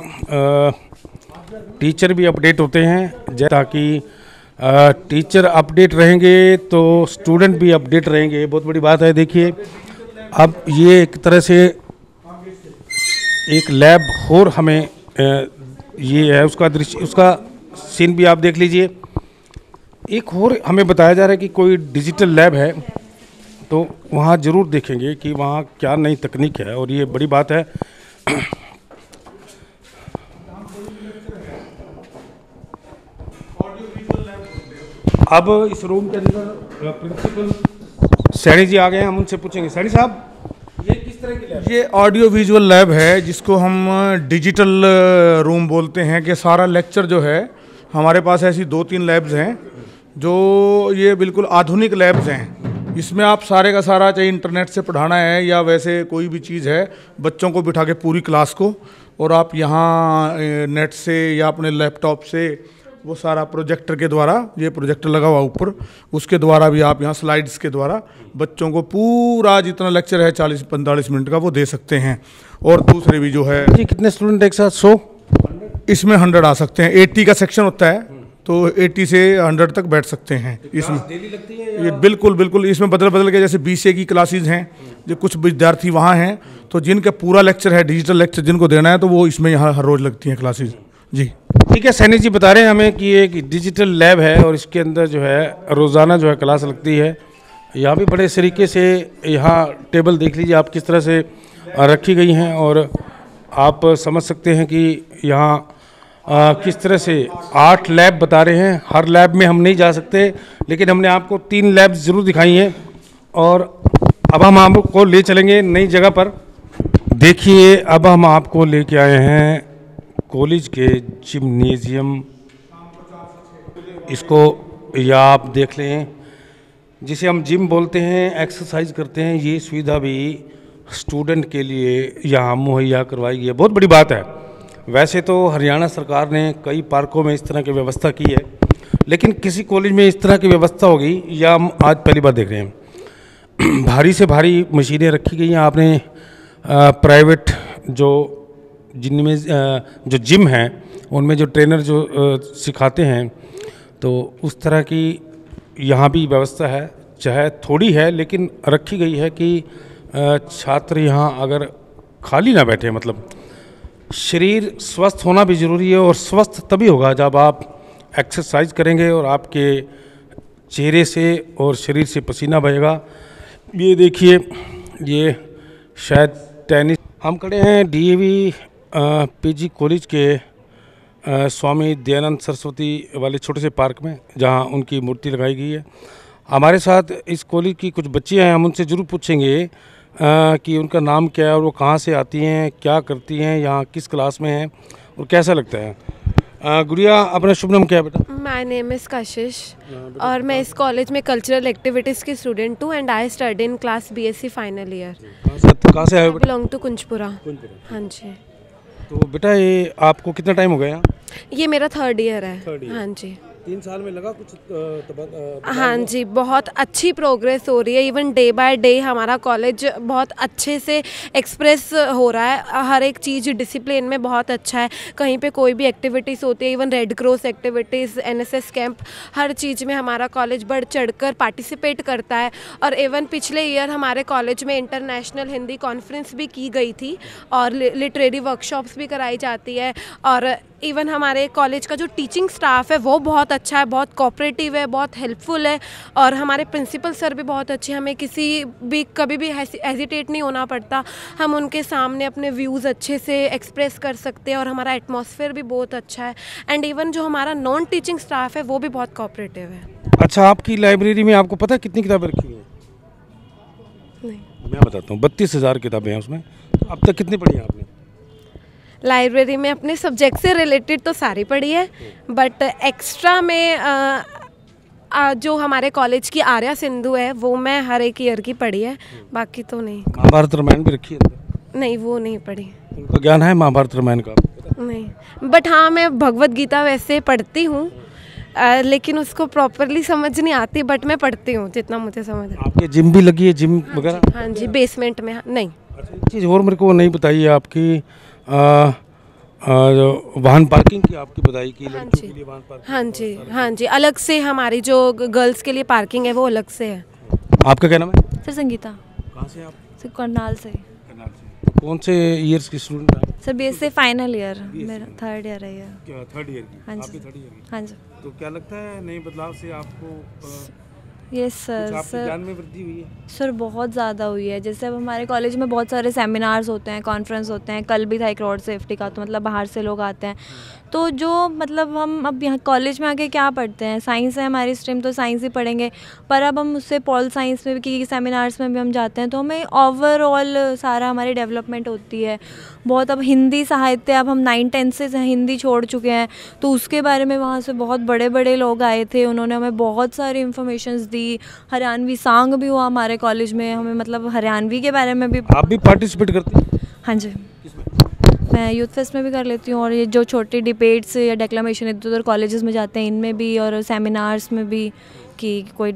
टीचर भी अपडेट होते हैं, ताकि टीचर अपडेट रहेंगे तो स्टूडेंट भी अपडेट रहेंगे। बहुत बड़ी बात है। देखिए, अब ये एक तरह से एक लैब और हमें ये है उसका दृश्य, उसका सीन भी आप देख लीजिए। एक और हमें बताया जा रहा है कि कोई डिजिटल लैब है, तो वहाँ ज़रूर देखेंगे कि वहाँ क्या नई तकनीक है और ये बड़ी बात है। अब इस रूम के अंदर प्रिंसिपल सैनी जी आ गए हैं, हम उनसे पूछेंगे। सैनी साहब, ये किस तरह की लैब? ये ऑडियो विजुअल लैब है जिसको हम डिजिटल रूम बोलते हैं। कि सारा लेक्चर जो है हमारे पास ऐसी दो तीन लैब्स हैं जो ये बिल्कुल आधुनिक लैब्स हैं। इसमें आप सारे का सारा, चाहे इंटरनेट से पढ़ाना है या वैसे कोई भी चीज़ है, बच्चों को बिठा के पूरी क्लास को, और आप यहाँ नेट से या अपने लैपटॉप से वो सारा प्रोजेक्टर के द्वारा, ये प्रोजेक्टर लगा हुआ ऊपर, उसके द्वारा भी आप यहाँ स्लाइड्स के द्वारा बच्चों को पूरा जितना लेक्चर है चालीस पैंतालीस मिनट का वो दे सकते हैं। और दूसरे भी जो है, जी कितने स्टूडेंट एक साथ? सौ इसमें हंड्रेड आ सकते हैं। एट्टी का सेक्शन होता है तो एट्टी से हंड्रेड तक बैठ सकते हैं इसमें। डेली लगती है? ये बिल्कुल बिल्कुल इसमें बदल बदल के, जैसे बीसीए की क्लासेस हैं, जो कुछ विद्यार्थी वहाँ हैं तो जिनका पूरा लेक्चर है, डिजिटल लेक्चर जिनको देना है, तो वो इसमें यहाँ हर रोज़ लगती हैं क्लासेस। जी ठीक है। सैनी जी बता रहे हैं हमें कि ये एक डिजिटल लैब है और इसके अंदर जो है रोज़ाना जो है क्लास लगती है। यहाँ भी बड़े तरीके से, यहाँ टेबल देख लीजिए आप किस तरह से रखी गई हैं और आप समझ सकते हैं कि यहाँ किस तरह से आठ लैब बता रहे हैं। हर लैब में हम नहीं जा सकते, लेकिन हमने आपको तीन लैब ज़रूर दिखाई हैं और अब हम आपको ले चलेंगे नई जगह पर। देखिए, अब हम आपको लेके आए हैं कॉलेज के जिम्नेजियम, इसको या आप देख लें, जिसे हम जिम बोलते हैं, एक्सरसाइज करते हैं। ये सुविधा भी स्टूडेंट के लिए यहाँ मुहैया करवाई गई है। बहुत बड़ी बात है। वैसे तो हरियाणा सरकार ने कई पार्कों में इस तरह की व्यवस्था की है, लेकिन किसी कॉलेज में इस तरह की व्यवस्था होगी या हम आज पहली बार देख रहे हैं। भारी से भारी मशीनें रखी गई हैं। आपने प्राइवेट जो जिनमें जो जिम हैं उनमें जो ट्रेनर जो सिखाते हैं, तो उस तरह की यहाँ भी व्यवस्था है। चाहे थोड़ी है लेकिन रखी गई है कि छात्र यहाँ अगर खाली ना बैठे, मतलब शरीर स्वस्थ होना भी ज़रूरी है और स्वस्थ तभी होगा जब आप एक्सरसाइज करेंगे और आपके चेहरे से और शरीर से पसीना बहेगा। ये देखिए, ये शायद टेनिस, हम खड़े हैं डीएवी पीजी कॉलेज के आ, स्वामी दयानंद सरस्वती वाले छोटे से पार्क में, जहां उनकी मूर्ति लगाई गई है। हमारे साथ इस कॉलेज की कुछ बच्चियां हैं, हम उनसे ज़रूर पूछेंगे आ, कि उनका नाम क्या है और वो कहाँ से आती हैं, क्या करती हैं, यहाँ किस क्लास में हैं और कैसा लगता है। आ, गुड़िया, अपना शुभ नाम क्या है बेटा? माय नेम इज़ कशिश और मैं इस कॉलेज में कल्चरल एक्टिविटीज़ की स्टूडेंट हूँ and I study in class BSc final year. कहाँ से आए हो? Belong to Kunjpura. हाँ जी। तो बेटा, ये आपको कितना टाइम हो गया यहाँ? ये मेरा थर्ड ईयर है। हाँ जी। तीन साल में लगा कुछ तब, हाँ जी, बहुत अच्छी प्रोग्रेस हो रही है। इवन डे बाय डे हमारा कॉलेज बहुत अच्छे से एक्सप्रेस हो रहा है। हर एक चीज़ डिसिप्लिन में बहुत अच्छा है। कहीं पे कोई भी एक्टिविटीज़ होती है, even red cross activities, NSS camp, हर चीज़ में हमारा कॉलेज बढ़ चढ़कर पार्टिसिपेट करता है। और इवन पिछले ईयर हमारे कॉलेज में इंटरनेशनल हिंदी कॉन्फ्रेंस भी की गई थी और लिटरेरी वर्कशॉप्स भी कराई जाती है। और इवन हमारे कॉलेज का जो टीचिंग स्टाफ है वो बहुत अच्छा है, बहुत कोऑपरेटिव है, बहुत हेल्पफुल है। और हमारे प्रिंसिपल सर भी बहुत अच्छे, हमें किसी भी कभी भी हेजिटेट नहीं होना पड़ता। हम उनके सामने अपने व्यूज़ अच्छे से एक्सप्रेस कर सकते हैं और हमारा एटमॉस्फेयर भी बहुत अच्छा है। एंड इवन जो हमारा नॉन टीचिंग स्टाफ है वो भी बहुत कोऑपरेटिव है। अच्छा, आपकी लाइब्रेरी में आपको पता है कितनी किताबें रखी हुई हैं? नहीं, मैं बताता हूँ, बत्तीस हज़ार किताबें हैं उसमें। अब तक कितनी पढ़ी हैं आपने? लाइब्रेरी में अपने सब्जेक्ट से रिलेटेड तो सारी पढ़ी है, बट एक्स्ट्रा में आ, आ, जो हमारे कॉलेज की आर्या सिंधु है वो मैं हर एक ईयर की पढ़ी है, बाकी तो नहीं। महाभारत रामायण भी रखी है? नहीं, वो नहीं पढ़ी। उनका ज्ञान है महाभारत रामायण का? नहीं, बट हाँ मैं भगवत गीता वैसे पढ़ती हूँ, लेकिन उसको प्रॉपरली समझ नहीं आती, बट मैं पढ़ती हूँ जितना मुझे समझ आता। आपके जिम भी लगी है, जिम वगैरह? हाँ जी, बेसमेंट में। नहीं, अच्छा, चीज़ और मेरे को नहीं बताइए, आपकी आ, आ, वाहन पार्किंग की आपकी बताई कि लड़कियों के लिए वाहन पार्किंग? हाँ जी, हाँ जी, अलग से हमारी जो गर्ल्स के लिए पार्किंग है वो अलग से है। आपका क्या नाम है? सर संगीता। कहाँ से आप? सर करनाल से। करनाल से। कौन से ईयर्स की स्टूडेंट हैं? सर बीएससी फाइनल ईयर, मेरा थर्ड ईयर है ये। क्या थर्ड ईयर की? हाँ जी। आपकी थर्ड ईयर की? हाँ जी। तो क्या लगता है नए बदलाव से आपको यस सर। आपके ज्ञान में वृद्धि हुई है? सर बहुत ज़्यादा हुई है। जैसे अब हमारे कॉलेज में बहुत सारे सेमिनार्स होते हैं, कॉन्फ्रेंस होते हैं, कल भी था एक रोड सेफ्टी का, तो मतलब बाहर से लोग आते हैं। तो जो मतलब हम अब यहाँ कॉलेज में आके क्या पढ़ते हैं, साइंस है हमारी स्ट्रीम तो साइंस ही पढ़ेंगे, पर अब हम उससे पॉल साइंस में भी, सेमिनार्स में भी हम जाते हैं तो हमें ओवरऑल सारा हमारी डेवलपमेंट होती है बहुत। अब हिंदी साहित्य, अब हम नाइन टेंथ से हिंदी छोड़ चुके हैं, तो उसके बारे में वहाँ से बहुत बड़े बड़े लोग आए थे, उन्होंने हमें बहुत सारी इन्फॉर्मेशंस दी। हरियाणवी सॉन्ग भी हुआ हमारे कॉलेज में, हमें मतलब हरियाणवी के बारे में भी। आप भी पार्टिसिपेट करते हैं? हाँ जी, मैं यूथ फेस्ट में भी कर लेती हूँ, और ये जो छोटी डिबेट्स या डेक्लामेशन इधर उधर कॉलेजेस में जाते हैं इनमें भी, और सेमिनार्स में भी, कि कोई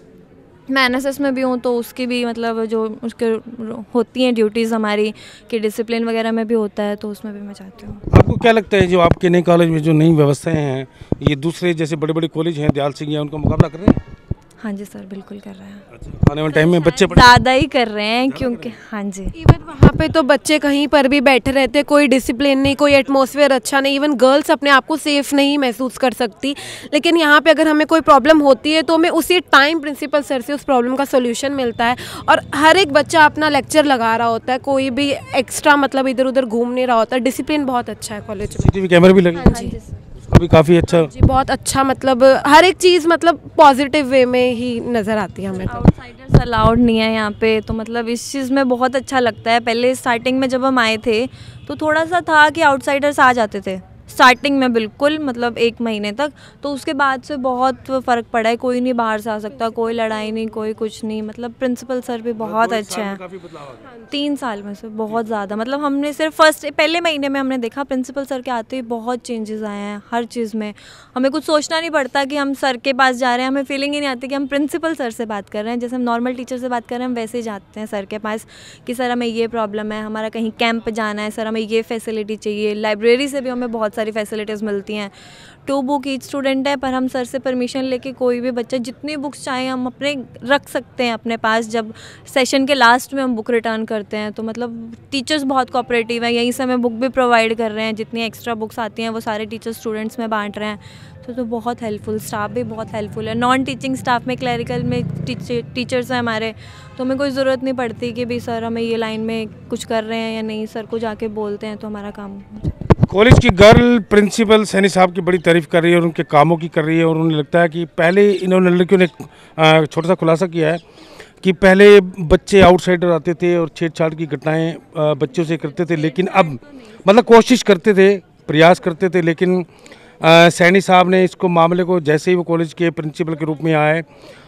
मैं एनएसएस में भी हूँ तो उसकी भी मतलब जो उसके होती हैं ड्यूटीज़ हमारी कि डिसिप्लिन वगैरह में भी होता है, तो उसमें भी मैं चाहती हूँ। आपको क्या लगता है जो आपके नए कॉलेज में जो नई व्यवस्थाएं हैं, ये दूसरे जैसे बड़े बड़े कॉलेज हैं दयाल सिंह या उनका मुकाबला कर रहे हैं? हाँ जी सर, बिल्कुल कर रहे हैं। अच्छा, आने वाले टाइम में बच्चे ज़्यादा ही कर रहे हैं, क्योंकि हाँ जी, इवन वहाँ पे तो बच्चे कहीं पर भी बैठे रहते, कोई डिसिप्लिन नहीं, कोई एटमॉस्फेयर अच्छा नहीं, इवन गर्ल्स अपने आप को सेफ नहीं महसूस कर सकती। लेकिन यहाँ पे अगर हमें कोई प्रॉब्लम होती है तो हमें उसी टाइम प्रिंसिपल सर से उस प्रॉब्लम का सोल्यूशन मिलता है, और हर एक बच्चा अपना लेक्चर लगा रहा होता है, कोई भी एक्स्ट्रा मतलब इधर उधर घूम नहीं रहा होता। डिसिप्लिन बहुत अच्छा है कॉलेज में। सीसीटीवी कैमरे भी लगे? हाँ जी, भी काफ़ी अच्छा जी, बहुत अच्छा, मतलब हर एक चीज़ मतलब पॉजिटिव वे में ही नज़र आती है हमें। तो आउटसाइडर्स अलाउड नहीं है यहाँ पे, तो मतलब इस चीज़ में बहुत अच्छा लगता है। पहले स्टार्टिंग में जब हम आए थे तो थोड़ा सा था कि आउटसाइडर्स आ जाते थे स्टार्टिंग में, बिल्कुल मतलब एक महीने तक, तो उसके बाद से बहुत फ़र्क पड़ा है। कोई नहीं बाहर से आ सकता, कोई लड़ाई नहीं, कोई कुछ नहीं, मतलब प्रिंसिपल सर भी बहुत अच्छे हैं। तीन साल में से बहुत ज़्यादा, मतलब हमने सिर्फ फर्स्ट पहले महीने में हमने देखा प्रिंसिपल सर के आते ही बहुत चेंजेस आए हैं हर चीज़ में। हमें कुछ सोचना नहीं पड़ता कि हम सर के पास जा रहे हैं, हमें फीलिंग ही नहीं आती कि हम प्रिंसिपल सर से बात कर रहे हैं। जैसे हम नॉर्मल टीचर से बात कर रहे हैं हम वैसे ही जाते हैं सर के पास कि सर हमें ये प्रॉब्लम है, हमारा कहीं कैंप जाना है, सर हमें ये फैसिलिटी चाहिए। लाइब्रेरी से भी हमें बहुत सारी फैसिलिटीज़ मिलती हैं। टू बुक ईच स्टूडेंट है, पर हम सर से परमिशन लेके कोई भी बच्चा जितनी बुक्स चाहें हम अपने रख सकते हैं अपने पास। जब सेशन के लास्ट में हम बुक रिटर्न करते हैं तो मतलब टीचर्स बहुत कोऑपरेटिव हैं, यहीं से हमें बुक भी प्रोवाइड कर रहे हैं। जितनी एक्स्ट्रा बुक्स आती हैं वो सारे टीचर्स स्टूडेंट्स में बांट रहे हैं, तो तो बहुत हेल्पफुल, स्टाफ भी बहुत हेल्पफुल है। नॉन टीचिंग स्टाफ में क्लरिकल में टीचर्स हैं हमारे, तो हमें कोई ज़रूरत नहीं पड़ती कि भाई सर हमें ये लाइन में कुछ कर रहे हैं या नहीं, सर को जाके बोलते हैं तो हमारा काम। कॉलेज की गर्ल प्रिंसिपल सैनी साहब की बड़ी तारीफ़ कर रही है और उनके कामों की कर रही है, और उन्हें लगता है कि पहले इन्होंने लड़कियों ने छोटा सा खुलासा किया है कि पहले बच्चे आउटसाइडर आते थे और छेड़छाड़ की घटनाएं बच्चों से करते थे, लेकिन अब मतलब कोशिश करते थे, प्रयास करते थे, लेकिन सैनी साहब ने इसको मामले को जैसे ही वो कॉलेज के प्रिंसिपल के रूप में आए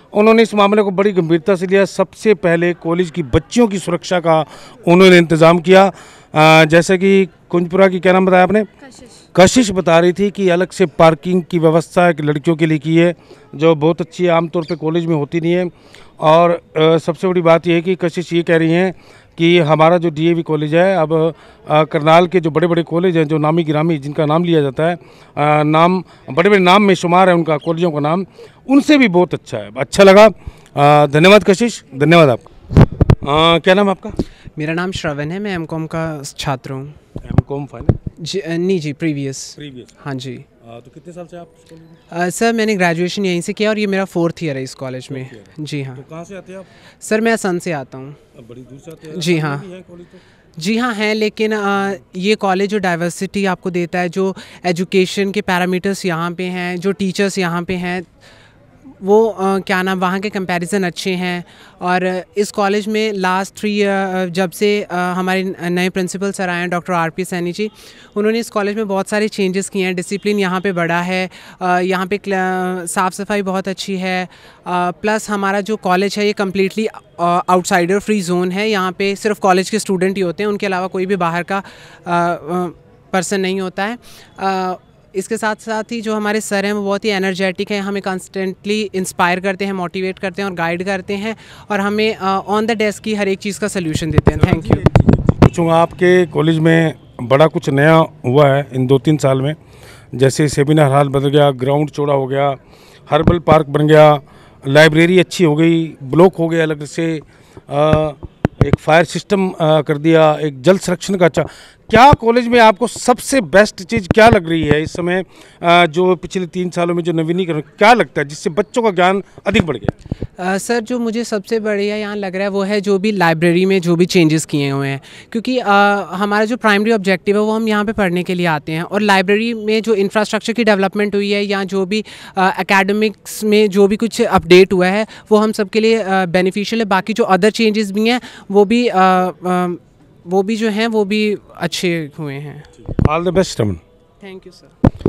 उन्होंने इस मामले को बड़ी गंभीरता से लिया। सबसे पहले कॉलेज की बच्चियों की सुरक्षा का उन्होंने इंतज़ाम किया। आ, जैसे कि कुंजपुरा की क्या नाम बताया आपने? कशिश बता रही थी कि अलग से पार्किंग की व्यवस्था एक लड़कियों के लिए की है, जो बहुत अच्छी है, आमतौर पे कॉलेज में होती नहीं है। और आ, सबसे बड़ी बात यह है कि कशिश ये कह रही हैं कि हमारा जो डीएवी कॉलेज है, अब आ, करनाल के जो बड़े बड़े कॉलेज हैं, जो नामी गिरामी जिनका नाम लिया जाता है, आ, नाम बड़े बड़े नाम में शुमार है उनका कॉलेजों का नाम, उनसे भी बहुत अच्छा है। अच्छा लगा, धन्यवाद कशिश, धन्यवाद आपका। क्या नाम आपका? मेरा नाम श्रवण है, मैं एम कॉम का छात्र हूँ। M com final? जी नहीं जी, प्रीवियस। प्रीवियस, हाँ जी। आ, तो कितने साल से आप इस कॉलेज में? आ, सर मैंने ग्रेजुएशन यहीं से किया और ये मेरा फोर्थ ईयर है इस कॉलेज में। जी हाँ। तो कहाँ से आते हैं आप? सर मैं असम से आता हूँ। बड़ी दूर से आते हैं? जी हाँ। जी हाँ है, लेकिन आ, ये कॉलेज जो डाइवर्सिटी आपको देता है, जो एजुकेशन के पैरामीटर्स यहाँ पे हैं, जो टीचर्स यहाँ पे हैं, वो आ, क्या नाम वहाँ के कंपैरिजन अच्छे हैं। और इस कॉलेज में लास्ट थ्री जब से आ, हमारे नए प्रिंसिपल सर आए हैं, doctor R P Saini ji, उन्होंने इस कॉलेज में बहुत सारे चेंजेस किए हैं। डिसिप्लिन यहाँ पे बढ़ा है, आ, यहाँ पे साफ़ सफाई बहुत अच्छी है। आ, प्लस हमारा जो कॉलेज है ये कम्प्लीटली आउटसाइडर फ्री जोन है। यहाँ पे सिर्फ कॉलेज के स्टूडेंट ही होते हैं, उनके अलावा कोई भी बाहर का पर्सन नहीं होता है। आ, इसके साथ साथ ही जो हमारे सर हैं वो बहुत ही एनर्जेटिक हैं, हमें कॉन्स्टेंटली इंस्पायर करते हैं, मोटिवेट करते हैं और गाइड करते हैं, और हमें ऑन द डेस्क की हर एक चीज़ का सल्यूशन देते हैं। Thank you. पूछूँगा, आपके कॉलेज में बड़ा कुछ नया हुआ है इन दो तीन साल में? जैसे सेमिनार हॉल बदल गया, ग्राउंड चौड़ा हो गया, हर्बल पार्क बन गया, लाइब्रेरी अच्छी हो गई, ब्लॉक हो गया अलग से, आ, एक फायर सिस्टम आ, कर दिया, एक जल संरक्षण का। अच्छा, क्या कॉलेज में आपको सबसे बेस्ट चीज़ क्या लग रही है इस समय, आ, जो पिछले तीन सालों में जो नवीनीकरण क्या लगता है जिससे बच्चों का ज्ञान अधिक बढ़ गया? आ, सर जो मुझे सबसे बढ़िया यहाँ लग रहा है वो है जो भी लाइब्रेरी में जो भी चेंजेस किए हुए हैं, क्योंकि आ, हमारा जो प्राइमरी ऑब्जेक्टिव है वो हम यहाँ पे पढ़ने के लिए आते हैं, और लाइब्रेरी में जो इंफ्रास्ट्रक्चर की डेवलपमेंट हुई है या जो भी एकेडमिक्स में जो भी कुछ अपडेट हुआ है वो हम सबके लिए बेनिफिशियल है। बाकी जो अदर चेंजेस भी हैं वो भी आ, आ, वो भी जो हैं वो भी अच्छे हुए हैं। All the best Raman. Thank you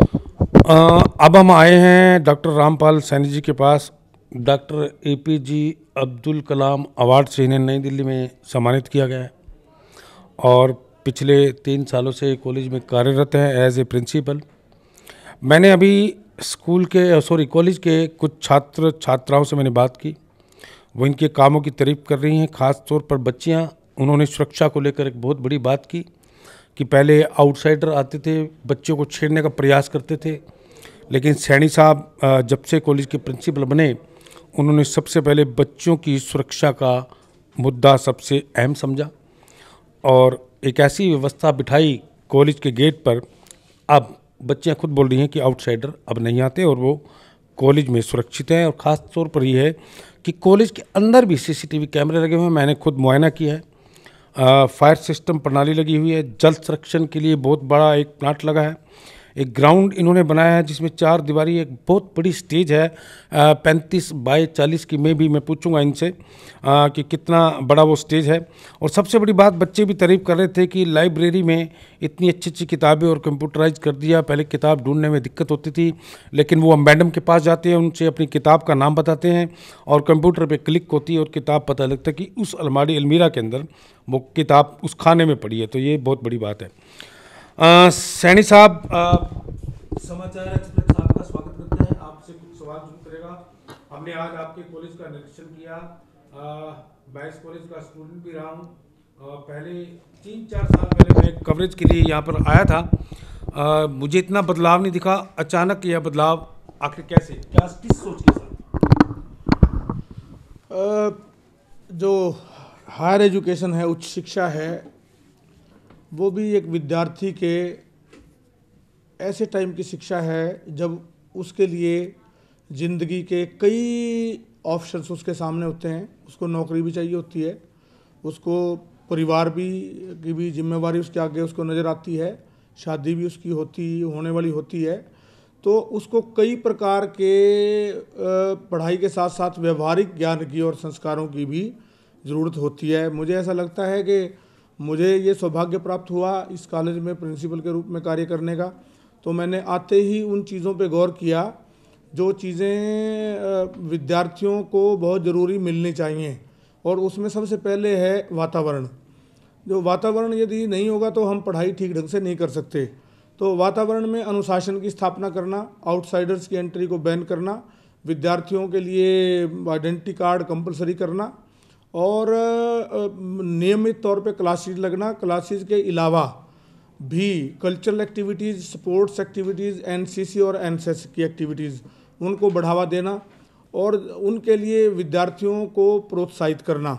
sir. अब हम आए हैं डॉक्टर रामपाल सैनी जी के पास। Doctor A P J Abdul Kalam award से इन्हें नई दिल्ली में सम्मानित किया गया है और पिछले तीन सालों से कॉलेज में कार्यरत हैं एज ए प्रिंसिपल। मैंने अभी स्कूल के सॉरी कॉलेज के कुछ छात्र छात्राओं से मैंने बात की, वो इनके कामों की तारीफ कर रही हैं, ख़ास तौर पर बच्चियां। उन्होंने सुरक्षा को लेकर एक बहुत बड़ी बात की कि पहले आउटसाइडर आते थे, बच्चों को छेड़ने का प्रयास करते थे, लेकिन सैनी साहब जब से कॉलेज के प्रिंसिपल बने उन्होंने सबसे पहले बच्चों की सुरक्षा का मुद्दा सबसे अहम समझा और एक ऐसी व्यवस्था बिठाई कॉलेज के गेट पर। अब बच्चियाँ खुद बोल रही हैं कि आउटसाइडर अब नहीं आते और वो कॉलेज में सुरक्षित हैं। और ख़ास तौर पर यह है कि कॉलेज के अंदर भी सीसीटीवी कैमरे लगे हुए हैं, मैंने खुद मुआयना किया है। आ, फायर सिस्टम प्रणाली लगी हुई है, जल संरक्षण के लिए बहुत बड़ा एक प्लांट लगा है, एक ग्राउंड इन्होंने बनाया है जिसमें चार दीवारी एक बहुत बड़ी स्टेज है पैंतीस बाई चालीस की। मैं भी मैं पूछूंगा इनसे आ, कि कितना बड़ा वो स्टेज है। और सबसे बड़ी बात, बच्चे भी तारीफ कर रहे थे कि लाइब्रेरी में इतनी अच्छी अच्छी किताबें और कंप्यूटराइज कर दिया। पहले किताब ढूंढने में दिक्कत होती थी, लेकिन वो हम मैडम के पास जाते हैं, उनसे अपनी किताब का नाम बताते हैं और कंप्यूटर पे क्लिक होती है और किताब पता लगता है कि उस अलमारी अलमीरा के अंदर वो किताब उस खाने में पड़ी है। तो ये बहुत बड़ी बात है। सैनी साहब, समाचार एक्सप्रेस आपका स्वागत करते हैं। आपसे कुछ सवाल जरूर करेगा। हमने आज आपके कॉलेज का निरीक्षण किया, मैं इस कॉलेज का स्टूडेंट भी रहा हूँ। पहले तीन चार साल पहले मैं कवरेज के लिए यहाँ पर आया था, आ, मुझे इतना बदलाव नहीं दिखा। अचानक यह बदलाव आखिर कैसे, क्या किस सोच के साथ? जो हायर एजुकेशन है, उच्च शिक्षा है, वो भी एक विद्यार्थी के ऐसे टाइम की शिक्षा है जब उसके लिए ज़िंदगी के कई ऑप्शंस उसके सामने होते हैं। उसको नौकरी भी चाहिए होती है, उसको परिवार भी की भी जिम्मेवारी उसके आगे उसको नज़र आती है, शादी भी उसकी होती होने वाली होती है। तो उसको कई प्रकार के पढ़ाई के साथ साथ व्यवहारिक ज्ञान की और संस्कारों की भी ज़रूरत होती है। मुझे ऐसा लगता है कि मुझे ये सौभाग्य प्राप्त हुआ इस कॉलेज में प्रिंसिपल के रूप में कार्य करने का, तो मैंने आते ही उन चीज़ों पे गौर किया जो चीज़ें विद्यार्थियों को बहुत ज़रूरी मिलनी चाहिए, और उसमें सबसे पहले है वातावरण। जो वातावरण यदि नहीं होगा तो हम पढ़ाई ठीक ढंग से नहीं कर सकते। तो वातावरण में अनुशासन की स्थापना करना, आउटसाइडर्स की एंट्री को बैन करना, विद्यार्थियों के लिए आइडेंटिटी कार्ड कंपलसरी करना, और नियमित तौर पे क्लासेस लगना। क्लासेस के अलावा भी cultural activities, sports activities, NCC और एनएसएस की एक्टिविटीज़, उनको बढ़ावा देना और उनके लिए विद्यार्थियों को प्रोत्साहित करना।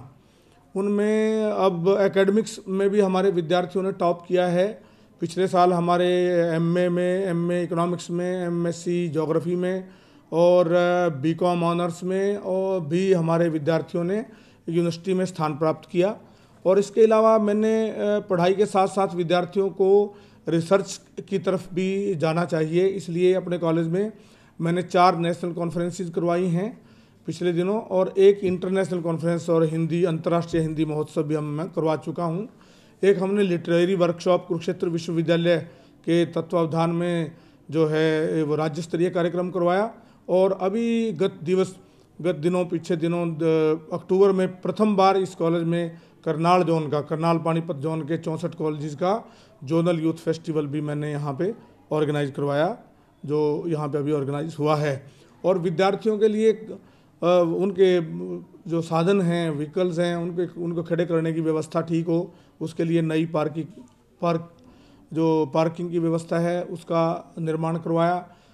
उनमें अब एकेडमिक्स में भी हमारे विद्यार्थियों ने टॉप किया है। पिछले साल हमारे एमए में, एमए इकोनॉमिक्स में, एमएससी ज्योग्राफी में और बीकॉम ऑनर्स में और भी हमारे विद्यार्थियों ने यूनिवर्सिटी में स्थान प्राप्त किया। और इसके अलावा मैंने पढ़ाई के साथ साथ विद्यार्थियों को रिसर्च की तरफ भी जाना चाहिए, इसलिए अपने कॉलेज में मैंने चार नेशनल कॉन्फ्रेंसेस करवाई हैं पिछले दिनों, और एक इंटरनेशनल कॉन्फ्रेंस और हिंदी अंतर्राष्ट्रीय हिंदी महोत्सव भी हम मैं करवा चुका हूं। एक हमने लिटरेरी वर्कशॉप कुरुक्षेत्र विश्वविद्यालय के तत्वावधान में जो है वो राज्य स्तरीय कार्यक्रम करवाया, और अभी गत दिवस गत दिनों पीछे दिनों अक्टूबर में प्रथम बार इस कॉलेज में करनाल जोन का, करनाल पानीपत जोन के चौंसठ कॉलेजेस का जोनल यूथ फेस्टिवल भी मैंने यहाँ पे ऑर्गेनाइज करवाया, जो यहाँ पे अभी ऑर्गेनाइज हुआ है। और विद्यार्थियों के लिए आ, उनके जो साधन हैं, व्हीकल्स हैं, उनके उनको खड़े करने की व्यवस्था ठीक हो, उसके लिए नई पार्किंग पार्क जो पार्किंग की व्यवस्था है उसका निर्माण करवाया।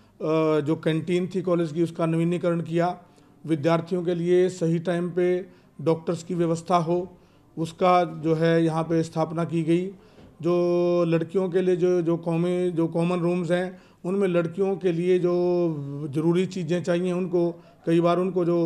जो कैंटीन थी कॉलेज की उसका नवीनीकरण किया। विद्यार्थियों के लिए सही टाइम पे डॉक्टर्स की व्यवस्था हो उसका जो है यहाँ पे स्थापना की गई। जो लड़कियों के लिए जो जो कॉमी जो कॉमन रूम्स हैं उनमें लड़कियों के लिए जो ज़रूरी चीज़ें चाहिए उनको, कई बार उनको जो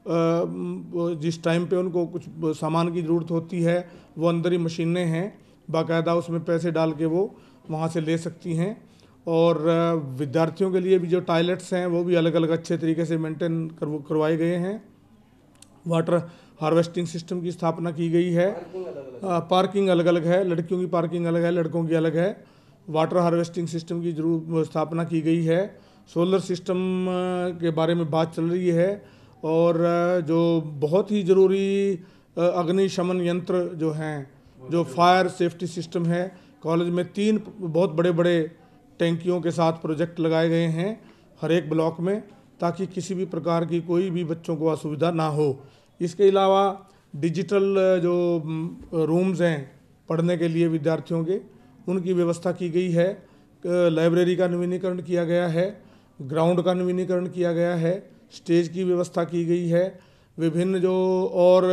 जिस टाइम पे उनको कुछ सामान की ज़रूरत होती है वो अंदर ही मशीनें हैं, बाकायदा उसमें पैसे डाल के वो वहाँ से ले सकती हैं। और विद्यार्थियों के लिए भी जो टॉयलेट्स हैं वो भी अलग अलग अच्छे तरीके से मेंटेन करवाए गए हैं। वाटर हार्वेस्टिंग सिस्टम की स्थापना की गई है। पार्किंग अलग अलग है, लड़कियों की पार्किंग अलग है, लड़कों की अलग है। वाटर हार्वेस्टिंग सिस्टम की जरूर स्थापना की गई है। सोलर सिस्टम के बारे में बात चल रही है, और जो बहुत ही ज़रूरी अग्निशमन यंत्र जो हैं, जो फायर सेफ्टी सिस्टम है, कॉलेज में तीन बहुत बड़े बड़े टैंकियों के साथ प्रोजेक्ट लगाए गए हैं हर एक ब्लॉक में, ताकि किसी भी प्रकार की कोई भी बच्चों को असुविधा ना हो। इसके अलावा डिजिटल जो रूम्स हैं पढ़ने के लिए विद्यार्थियों के, उनकी व्यवस्था की गई है। लाइब्रेरी का नवीनीकरण किया गया है, ग्राउंड का नवीनीकरण किया गया है, स्टेज की व्यवस्था की गई है। विभिन्न जो और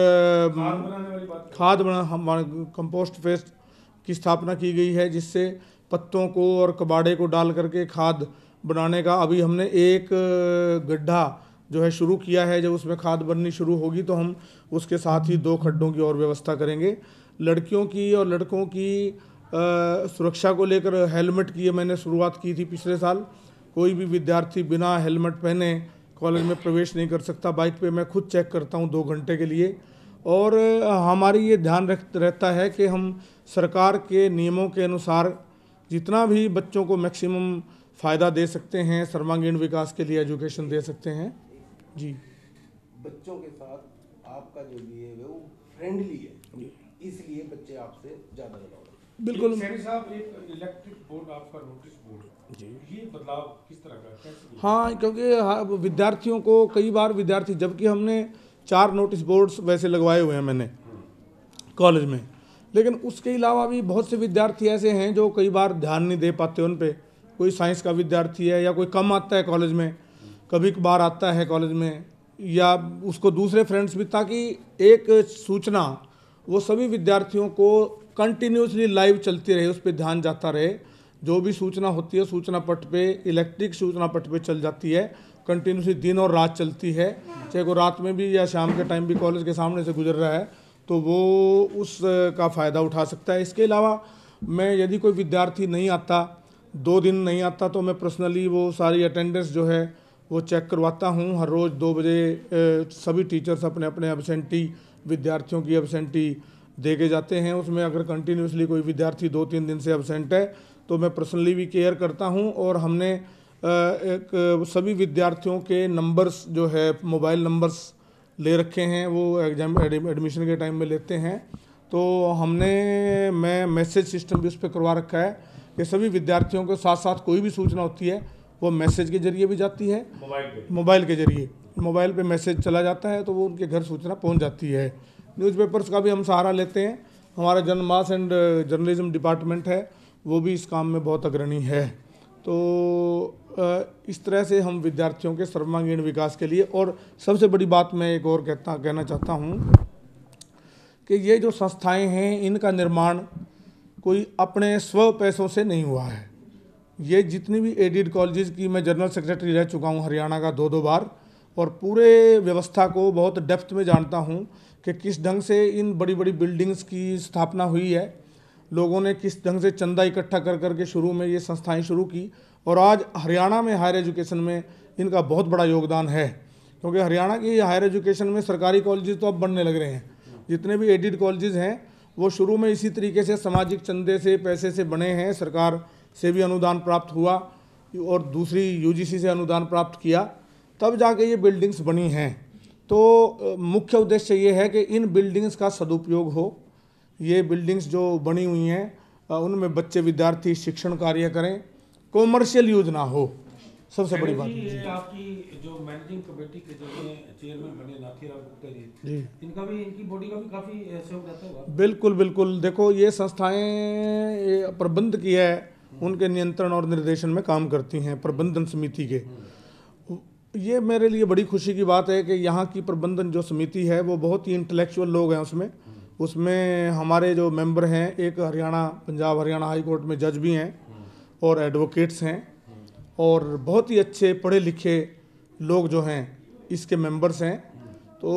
खाद बना कंपोस्ट वेस्ट की स्थापना की गई है, जिससे पत्तों को और कबाड़े को डाल करके खाद बनाने का अभी हमने एक गड्ढा जो है शुरू किया है। जब उसमें खाद बननी शुरू होगी तो हम उसके साथ ही दो खड्डों की और व्यवस्था करेंगे। लड़कियों की और लड़कों की आ, सुरक्षा को लेकर हेलमेट की मैंने शुरुआत की थी पिछले साल। कोई भी विद्यार्थी बिना हेलमेट पहने कॉलेज में प्रवेश नहीं कर सकता। बाइक पे मैं खुद चेक करता हूँ दो घंटे के लिए। और हमारी ये ध्यान रहता है कि हम सरकार के नियमों के अनुसार जितना भी बच्चों को मैक्सिमम फ़ायदा दे सकते हैं, सर्वांगीण विकास के लिए एजुकेशन दे सकते हैं। जी, बच्चों के साथ आपका जो बिहेव है वो फ्रेंडली है, इसलिए बच्चे आपसे ज़्यादा लगाव। बिल्कुल साहब, एक इलेक्ट्रिक बोर्ड आपका नोटिस बोर्ड जी, ये बदलाव किस तरह का कैसे? हाँ, क्योंकि हाँ, विद्यार्थियों को कई बार विद्यार्थी, जबकि हमने चार नोटिस बोर्ड्स वैसे लगवाए हुए हैं मैंने कॉलेज में, लेकिन उसके अलावा भी बहुत से विद्यार्थी ऐसे हैं जो कई बार ध्यान नहीं दे पाते उन पे। कोई साइंस का विद्यार्थी है या कोई कम आता है कॉलेज में, कभी कभार आता है कॉलेज में, या उसको दूसरे फ्रेंड्स भी, ताकि एक सूचना वो सभी विद्यार्थियों को कंटिन्यूसली लाइव चलती रहे, उस पर ध्यान जाता रहे। जो भी सूचना होती है सूचना पट पे, इलेक्ट्रिक सूचना पट पे चल जाती है, कंटिन्यूसली दिन और रात चलती है। चाहे वो रात में भी या शाम के टाइम भी कॉलेज के सामने से गुजर रहा है तो वो उसका फ़ायदा उठा सकता है। इसके अलावा मैं, यदि कोई विद्यार्थी नहीं आता, दो दिन नहीं आता, तो मैं पर्सनली वो सारी अटेंडेंस जो है वो चेक करवाता हूँ। हर रोज़ दो बजे सभी टीचर्स अपने अपने एब्सेंटी विद्यार्थियों की एब्सेंटी दे के जाते हैं। उसमें अगर कंटिन्यूसली कोई विद्यार्थी दो तीन दिन से एब्सेंट है तो मैं पर्सनली भी केयर करता हूँ। और हमने एक सभी विद्यार्थियों के नंबर्स जो है मोबाइल नंबर्स ले रखे हैं, वो एग्जाम एडमिशन के टाइम में लेते हैं। तो हमने मैं मैसेज सिस्टम भी उस पर करवा रखा है कि सभी विद्यार्थियों के साथ साथ कोई भी सूचना होती है वो मैसेज के जरिए भी जाती है, मोबाइल के जरिए मोबाइल पे मैसेज चला जाता है तो वो उनके घर सूचना पहुंच जाती है। न्यूज़पेपर्स का भी हम सहारा लेते हैं, हमारा journal mass and journalism department है वो भी इस काम में बहुत अग्रणी है। तो इस तरह से हम विद्यार्थियों के सर्वांगीण विकास के लिए, और सबसे बड़ी बात मैं एक और कहता कहना चाहता हूँ कि ये जो संस्थाएं हैं इनका निर्माण कोई अपने स्व पैसों से नहीं हुआ है। ये जितनी भी एडिड कॉलेजेस की मैं जनरल सेक्रेटरी रह चुका हूँ हरियाणा का दो दो बार, और पूरे व्यवस्था को बहुत डेप्थ में जानता हूँ कि किस ढंग से इन बड़ी बड़ी बिल्डिंग्स की स्थापना हुई है, लोगों ने किस ढंग से चंदा इकट्ठा कर करके शुरू में ये संस्थाएं शुरू की, और आज हरियाणा में हायर एजुकेशन में इनका बहुत बड़ा योगदान है। क्योंकि हरियाणा की हायर एजुकेशन में सरकारी कॉलेजेस तो अब बनने लग रहे हैं, जितने भी एडिड कॉलेजेस हैं वो शुरू में इसी तरीके से सामाजिक चंदे से पैसे से बने हैं, सरकार से भी अनुदान प्राप्त हुआ और दूसरी यूजीसी से अनुदान प्राप्त किया, तब जाके ये बिल्डिंग्स बनी हैं। तो मुख्य उद्देश्य ये है कि इन बिल्डिंग्स का सदुपयोग हो, ये बिल्डिंग्स जो बनी हुई हैं उनमें बच्चे विद्यार्थी शिक्षण कार्य करें, कॉमर्शियल यूज ना हो, सबसे बड़ी बात। ये आपकी जो मैनेजिंग कमेटी के जो चेयरमैन बने नाथीराम गुप्ता जी, जी इनका भी इनकी बॉडी का भी काफ़ी सहयोग रहता होगा। बिल्कुल बिल्कुल, देखो ये संस्थाएं प्रबंध की है उनके नियंत्रण और निर्देशन में काम करती हैं, प्रबंधन समिति के। ये मेरे लिए बड़ी खुशी की बात है कि यहाँ की प्रबंधन जो समिति है वो बहुत ही इंटेलेक्चुअल लोग हैं उसमें उसमें हमारे जो मेंबर हैं, एक हरियाणा पंजाब हरियाणा हाई कोर्ट में जज भी हैं और एडवोकेट्स हैं, और बहुत ही अच्छे पढ़े लिखे लोग जो हैं इसके मेंबर्स हैं। तो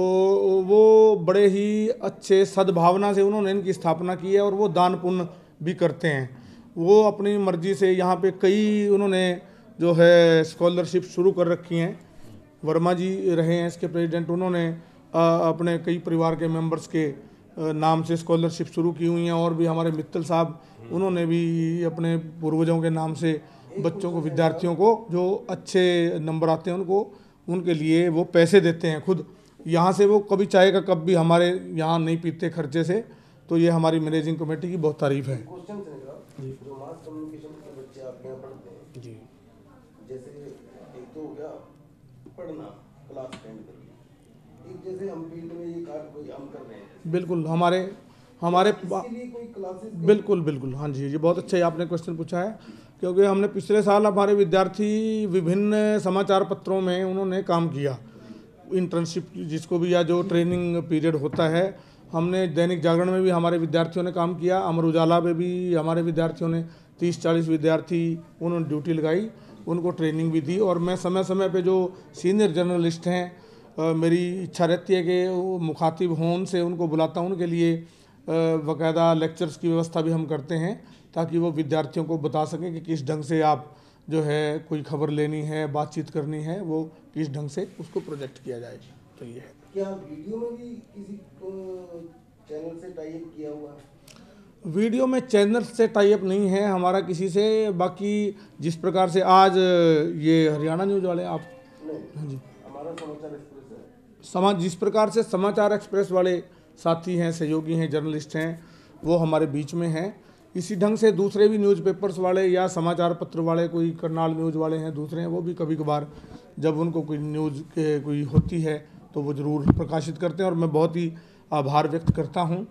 वो बड़े ही अच्छे सद्भावना से उन्होंने इनकी स्थापना की है, और वो दान पुण्य भी करते हैं। वो अपनी मर्जी से यहाँ पे कई उन्होंने जो है स्कॉलरशिप शुरू कर रखी हैं। वर्मा जी रहे हैं इसके प्रेसिडेंट, उन्होंने अपने कई परिवार के मेंबर्स के नाम से स्कॉलरशिप शुरू की हुई हैं, और भी हमारे मित्तल साहब उन्होंने भी अपने पूर्वजों के नाम से बच्चों को, विद्यार्थियों को जो अच्छे नंबर आते हैं उनको उनके लिए वो पैसे देते हैं खुद। यहाँ से वो कभी चाय का कप भी हमारे यहाँ नहीं पीते खर्चे से। तो ये हमारी मैनेजिंग कमेटी की बहुत तारीफ है। क्वेश्चन जो मास कम्युनिकेशन के बच्चे आपके यहाँ पढ़ते हैं जी, जैसे एक तो हो गया पढ़ना क्लास अटेंड करना, एक जैसे हम फील्ड में ये कार्य कोई हम कर रहे हैं। बिल्कुल हमारे हमारे इसके लिए कोई क्लासेस? बिल्कुल बिल्कुल, हाँ जी, ये बहुत अच्छा है आपने क्वेश्चन पूछा है, क्योंकि हमने पिछले साल हमारे विद्यार्थी विभिन्न समाचार पत्रों में उन्होंने काम किया, इंटर्नशिप जिसको भी या जो ट्रेनिंग पीरियड होता है। हमने दैनिक जागरण में भी हमारे विद्यार्थियों ने काम किया, अमर उजाला में भी हमारे विद्यार्थियों ने तीस चालीस विद्यार्थी उन्होंने ड्यूटी लगाई, उनको ट्रेनिंग भी दी। और मैं समय समय पे जो सीनियर जर्नलिस्ट हैं, आ, मेरी इच्छा रहती है कि वो मुखातिब हों उनसे, उनको बुलाता हूँ, उनके लिए बाकायदा लेक्चर्स की व्यवस्था भी हम करते हैं ताकि वो विद्यार्थियों को बता सकें कि किस ढंग से आप जो है कोई खबर लेनी है, बातचीत करनी है, वो किस ढंग से उसको प्रोजेक्ट किया जाए। तो ये है। क्या वीडियो में भी किसी चैनल से टाई अप किया हुआ है? वीडियो में चैनल से टाई अप नहीं है हमारा किसी से। बाकी जिस प्रकार से आज ये हरियाणा न्यूज़ वाले आप हाँ जी, हमारा समाचार एक्सप्रेस है, समाज जिस प्रकार से समाचार एक्सप्रेस वाले साथी हैं, सहयोगी हैं, जर्नलिस्ट हैं, वो हमारे बीच में हैं। इसी ढंग से दूसरे भी न्यूज़पेपर्स वाले या समाचार पत्र वाले, कोई करनाल न्यूज़ वाले हैं दूसरे हैं, वो भी कभी कभार जब उनको कोई न्यूज़ के कोई होती है तो वो ज़रूर प्रकाशित करते हैं। और मैं बहुत ही आभार व्यक्त करता हूँ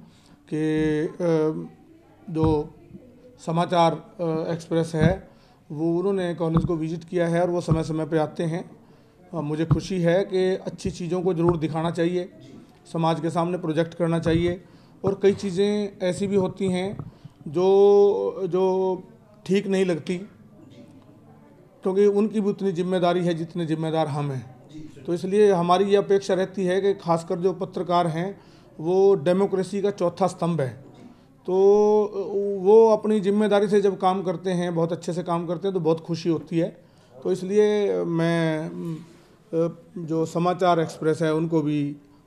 कि जो समाचार एक्सप्रेस है वो उन्होंने कॉलेज को विज़िट किया है और वो समय समय पे आते हैं। मुझे खुशी है कि अच्छी चीज़ों को ज़रूर दिखाना चाहिए, समाज के सामने प्रोजेक्ट करना चाहिए। और कई चीज़ें ऐसी भी होती हैं जो जो ठीक नहीं लगती, क्योंकि उनकी भी उतनी जिम्मेदारी है जितने जिम्मेदार हम हैं। तो इसलिए हमारी ये अपेक्षा रहती है कि खासकर जो पत्रकार हैं वो डेमोक्रेसी का चौथा स्तंभ है, तो वो अपनी जिम्मेदारी से जब काम करते हैं, बहुत अच्छे से काम करते हैं, तो बहुत खुशी होती है। तो इसलिए मैं जो समाचार एक्सप्रेस है उनको भी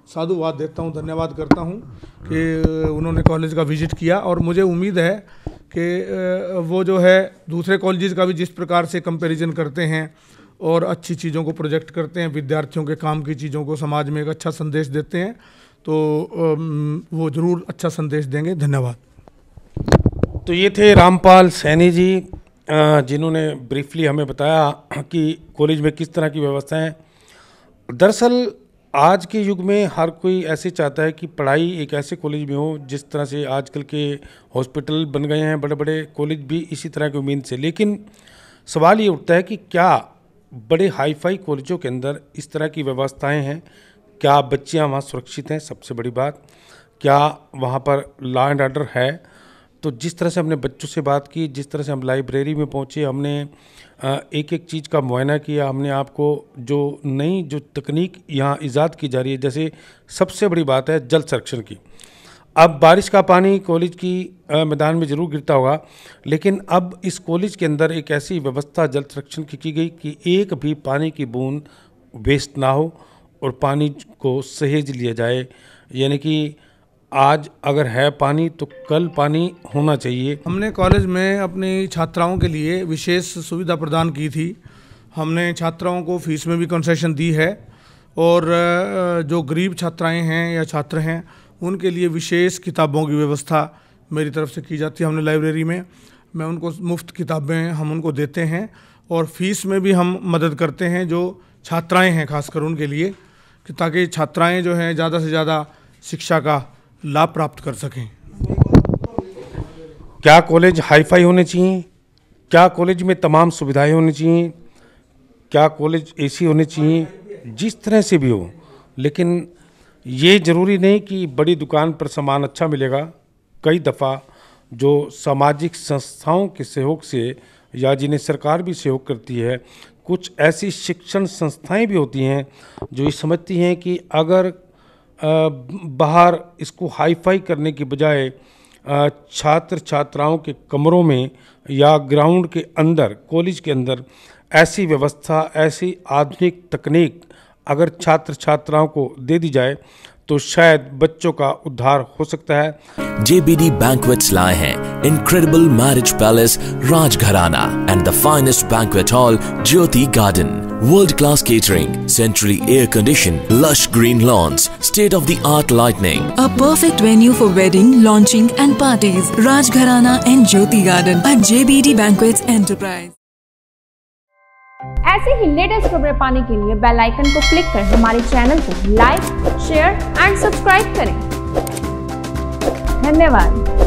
साधुवाद देता हूँ, धन्यवाद करता हूँ कि उन्होंने कॉलेज का विजिट किया। और मुझे उम्मीद है कि वो जो है दूसरे कॉलेजेस का भी जिस प्रकार से कंपैरिजन करते हैं और अच्छी चीज़ों को प्रोजेक्ट करते हैं, विद्यार्थियों के काम की चीज़ों को समाज में एक अच्छा संदेश देते हैं, तो वो ज़रूर अच्छा संदेश देंगे। धन्यवाद। तो ये थे रामपाल सैनी जी, जिन्होंने ब्रीफली हमें बताया कि कॉलेज में किस तरह की व्यवस्था है। दरअसल आज के युग में हर कोई ऐसे चाहता है कि पढ़ाई एक ऐसे कॉलेज में हो, जिस तरह से आजकल के हॉस्पिटल बन गए हैं, बड़े बड़े कॉलेज भी इसी तरह की उम्मीद से। लेकिन सवाल ये उठता है कि क्या बड़े हाई फाई कॉलेजों के अंदर इस तरह की व्यवस्थाएं हैं? क्या बच्चियां वहाँ सुरक्षित हैं? सबसे बड़ी बात, क्या वहाँ पर लॉ एंड ऑर्डर है? तो जिस तरह से हमने बच्चों से बात की, जिस तरह से हम लाइब्रेरी में पहुँचे, हमने एक एक चीज़ का मुआयना किया, हमने आपको जो नई जो तकनीक यहाँ ईजाद की जा रही है, जैसे सबसे बड़ी बात है जल संरक्षण की। अब बारिश का पानी कॉलेज की मैदान में ज़रूर गिरता होगा, लेकिन अब इस कॉलेज के अंदर एक ऐसी व्यवस्था जल संरक्षण की की गई कि एक भी पानी की बूंद वेस्ट ना हो और पानी को सहेज लिया जाए। यानी कि आज अगर है पानी तो कल पानी होना चाहिए। हमने कॉलेज में अपनी छात्राओं के लिए विशेष सुविधा प्रदान की थी। हमने छात्राओं को फीस में भी कंसेशन दी है और जो गरीब छात्राएं हैं या छात्र हैं उनके लिए विशेष किताबों की व्यवस्था मेरी तरफ से की जाती है। हमने लाइब्रेरी में मैं उनको मुफ्त किताबें हम उनको देते हैं और फीस में भी हम मदद करते हैं जो छात्राएं हैं, खासकर उनके लिए, कि ताकि छात्राएं जो हैं ज़्यादा से ज़्यादा शिक्षा का लाभ प्राप्त कर सकें। क्या कॉलेज हाईफाई होने चाहिए? क्या कॉलेज में तमाम सुविधाएं होनी चाहिए? क्या कॉलेज एसी होने चाहिए? जिस तरह से भी हो, लेकिन ये ज़रूरी नहीं कि बड़ी दुकान पर सामान अच्छा मिलेगा। कई दफ़ा जो सामाजिक संस्थाओं के सहयोग से या जिन्हें सरकार भी सहयोग करती है, कुछ ऐसी शिक्षण संस्थाएं भी होती हैं जो ये समझती हैं कि अगर बाहर इसको हाईफाई करने की बजाय छात्र छात्राओं के कमरों में या ग्राउंड के अंदर, कॉलेज के अंदर ऐसी व्यवस्था, ऐसी आधुनिक तकनीक अगर छात्र छात्राओं को दे दी जाए तो शायद बच्चों का उद्धार हो सकता है। J B D Banquets लाए हैं Incredible Marriage Palace Rajgharana and the finest banquet hall Jyoti Garden. World-class catering, centrally air-conditioned, lush green lawns, state-of-the-art lighting. A perfect venue for wedding, launching and parties. Rajgharana and Jyoti Garden at J B D Banquets Enterprise. ऐसे ही लेटेस्ट खबरें पाने के लिए बेल आइकन को क्लिक कर हमारे चैनल को लाइक, शेयर एंड सब्सक्राइब करें। धन्यवाद।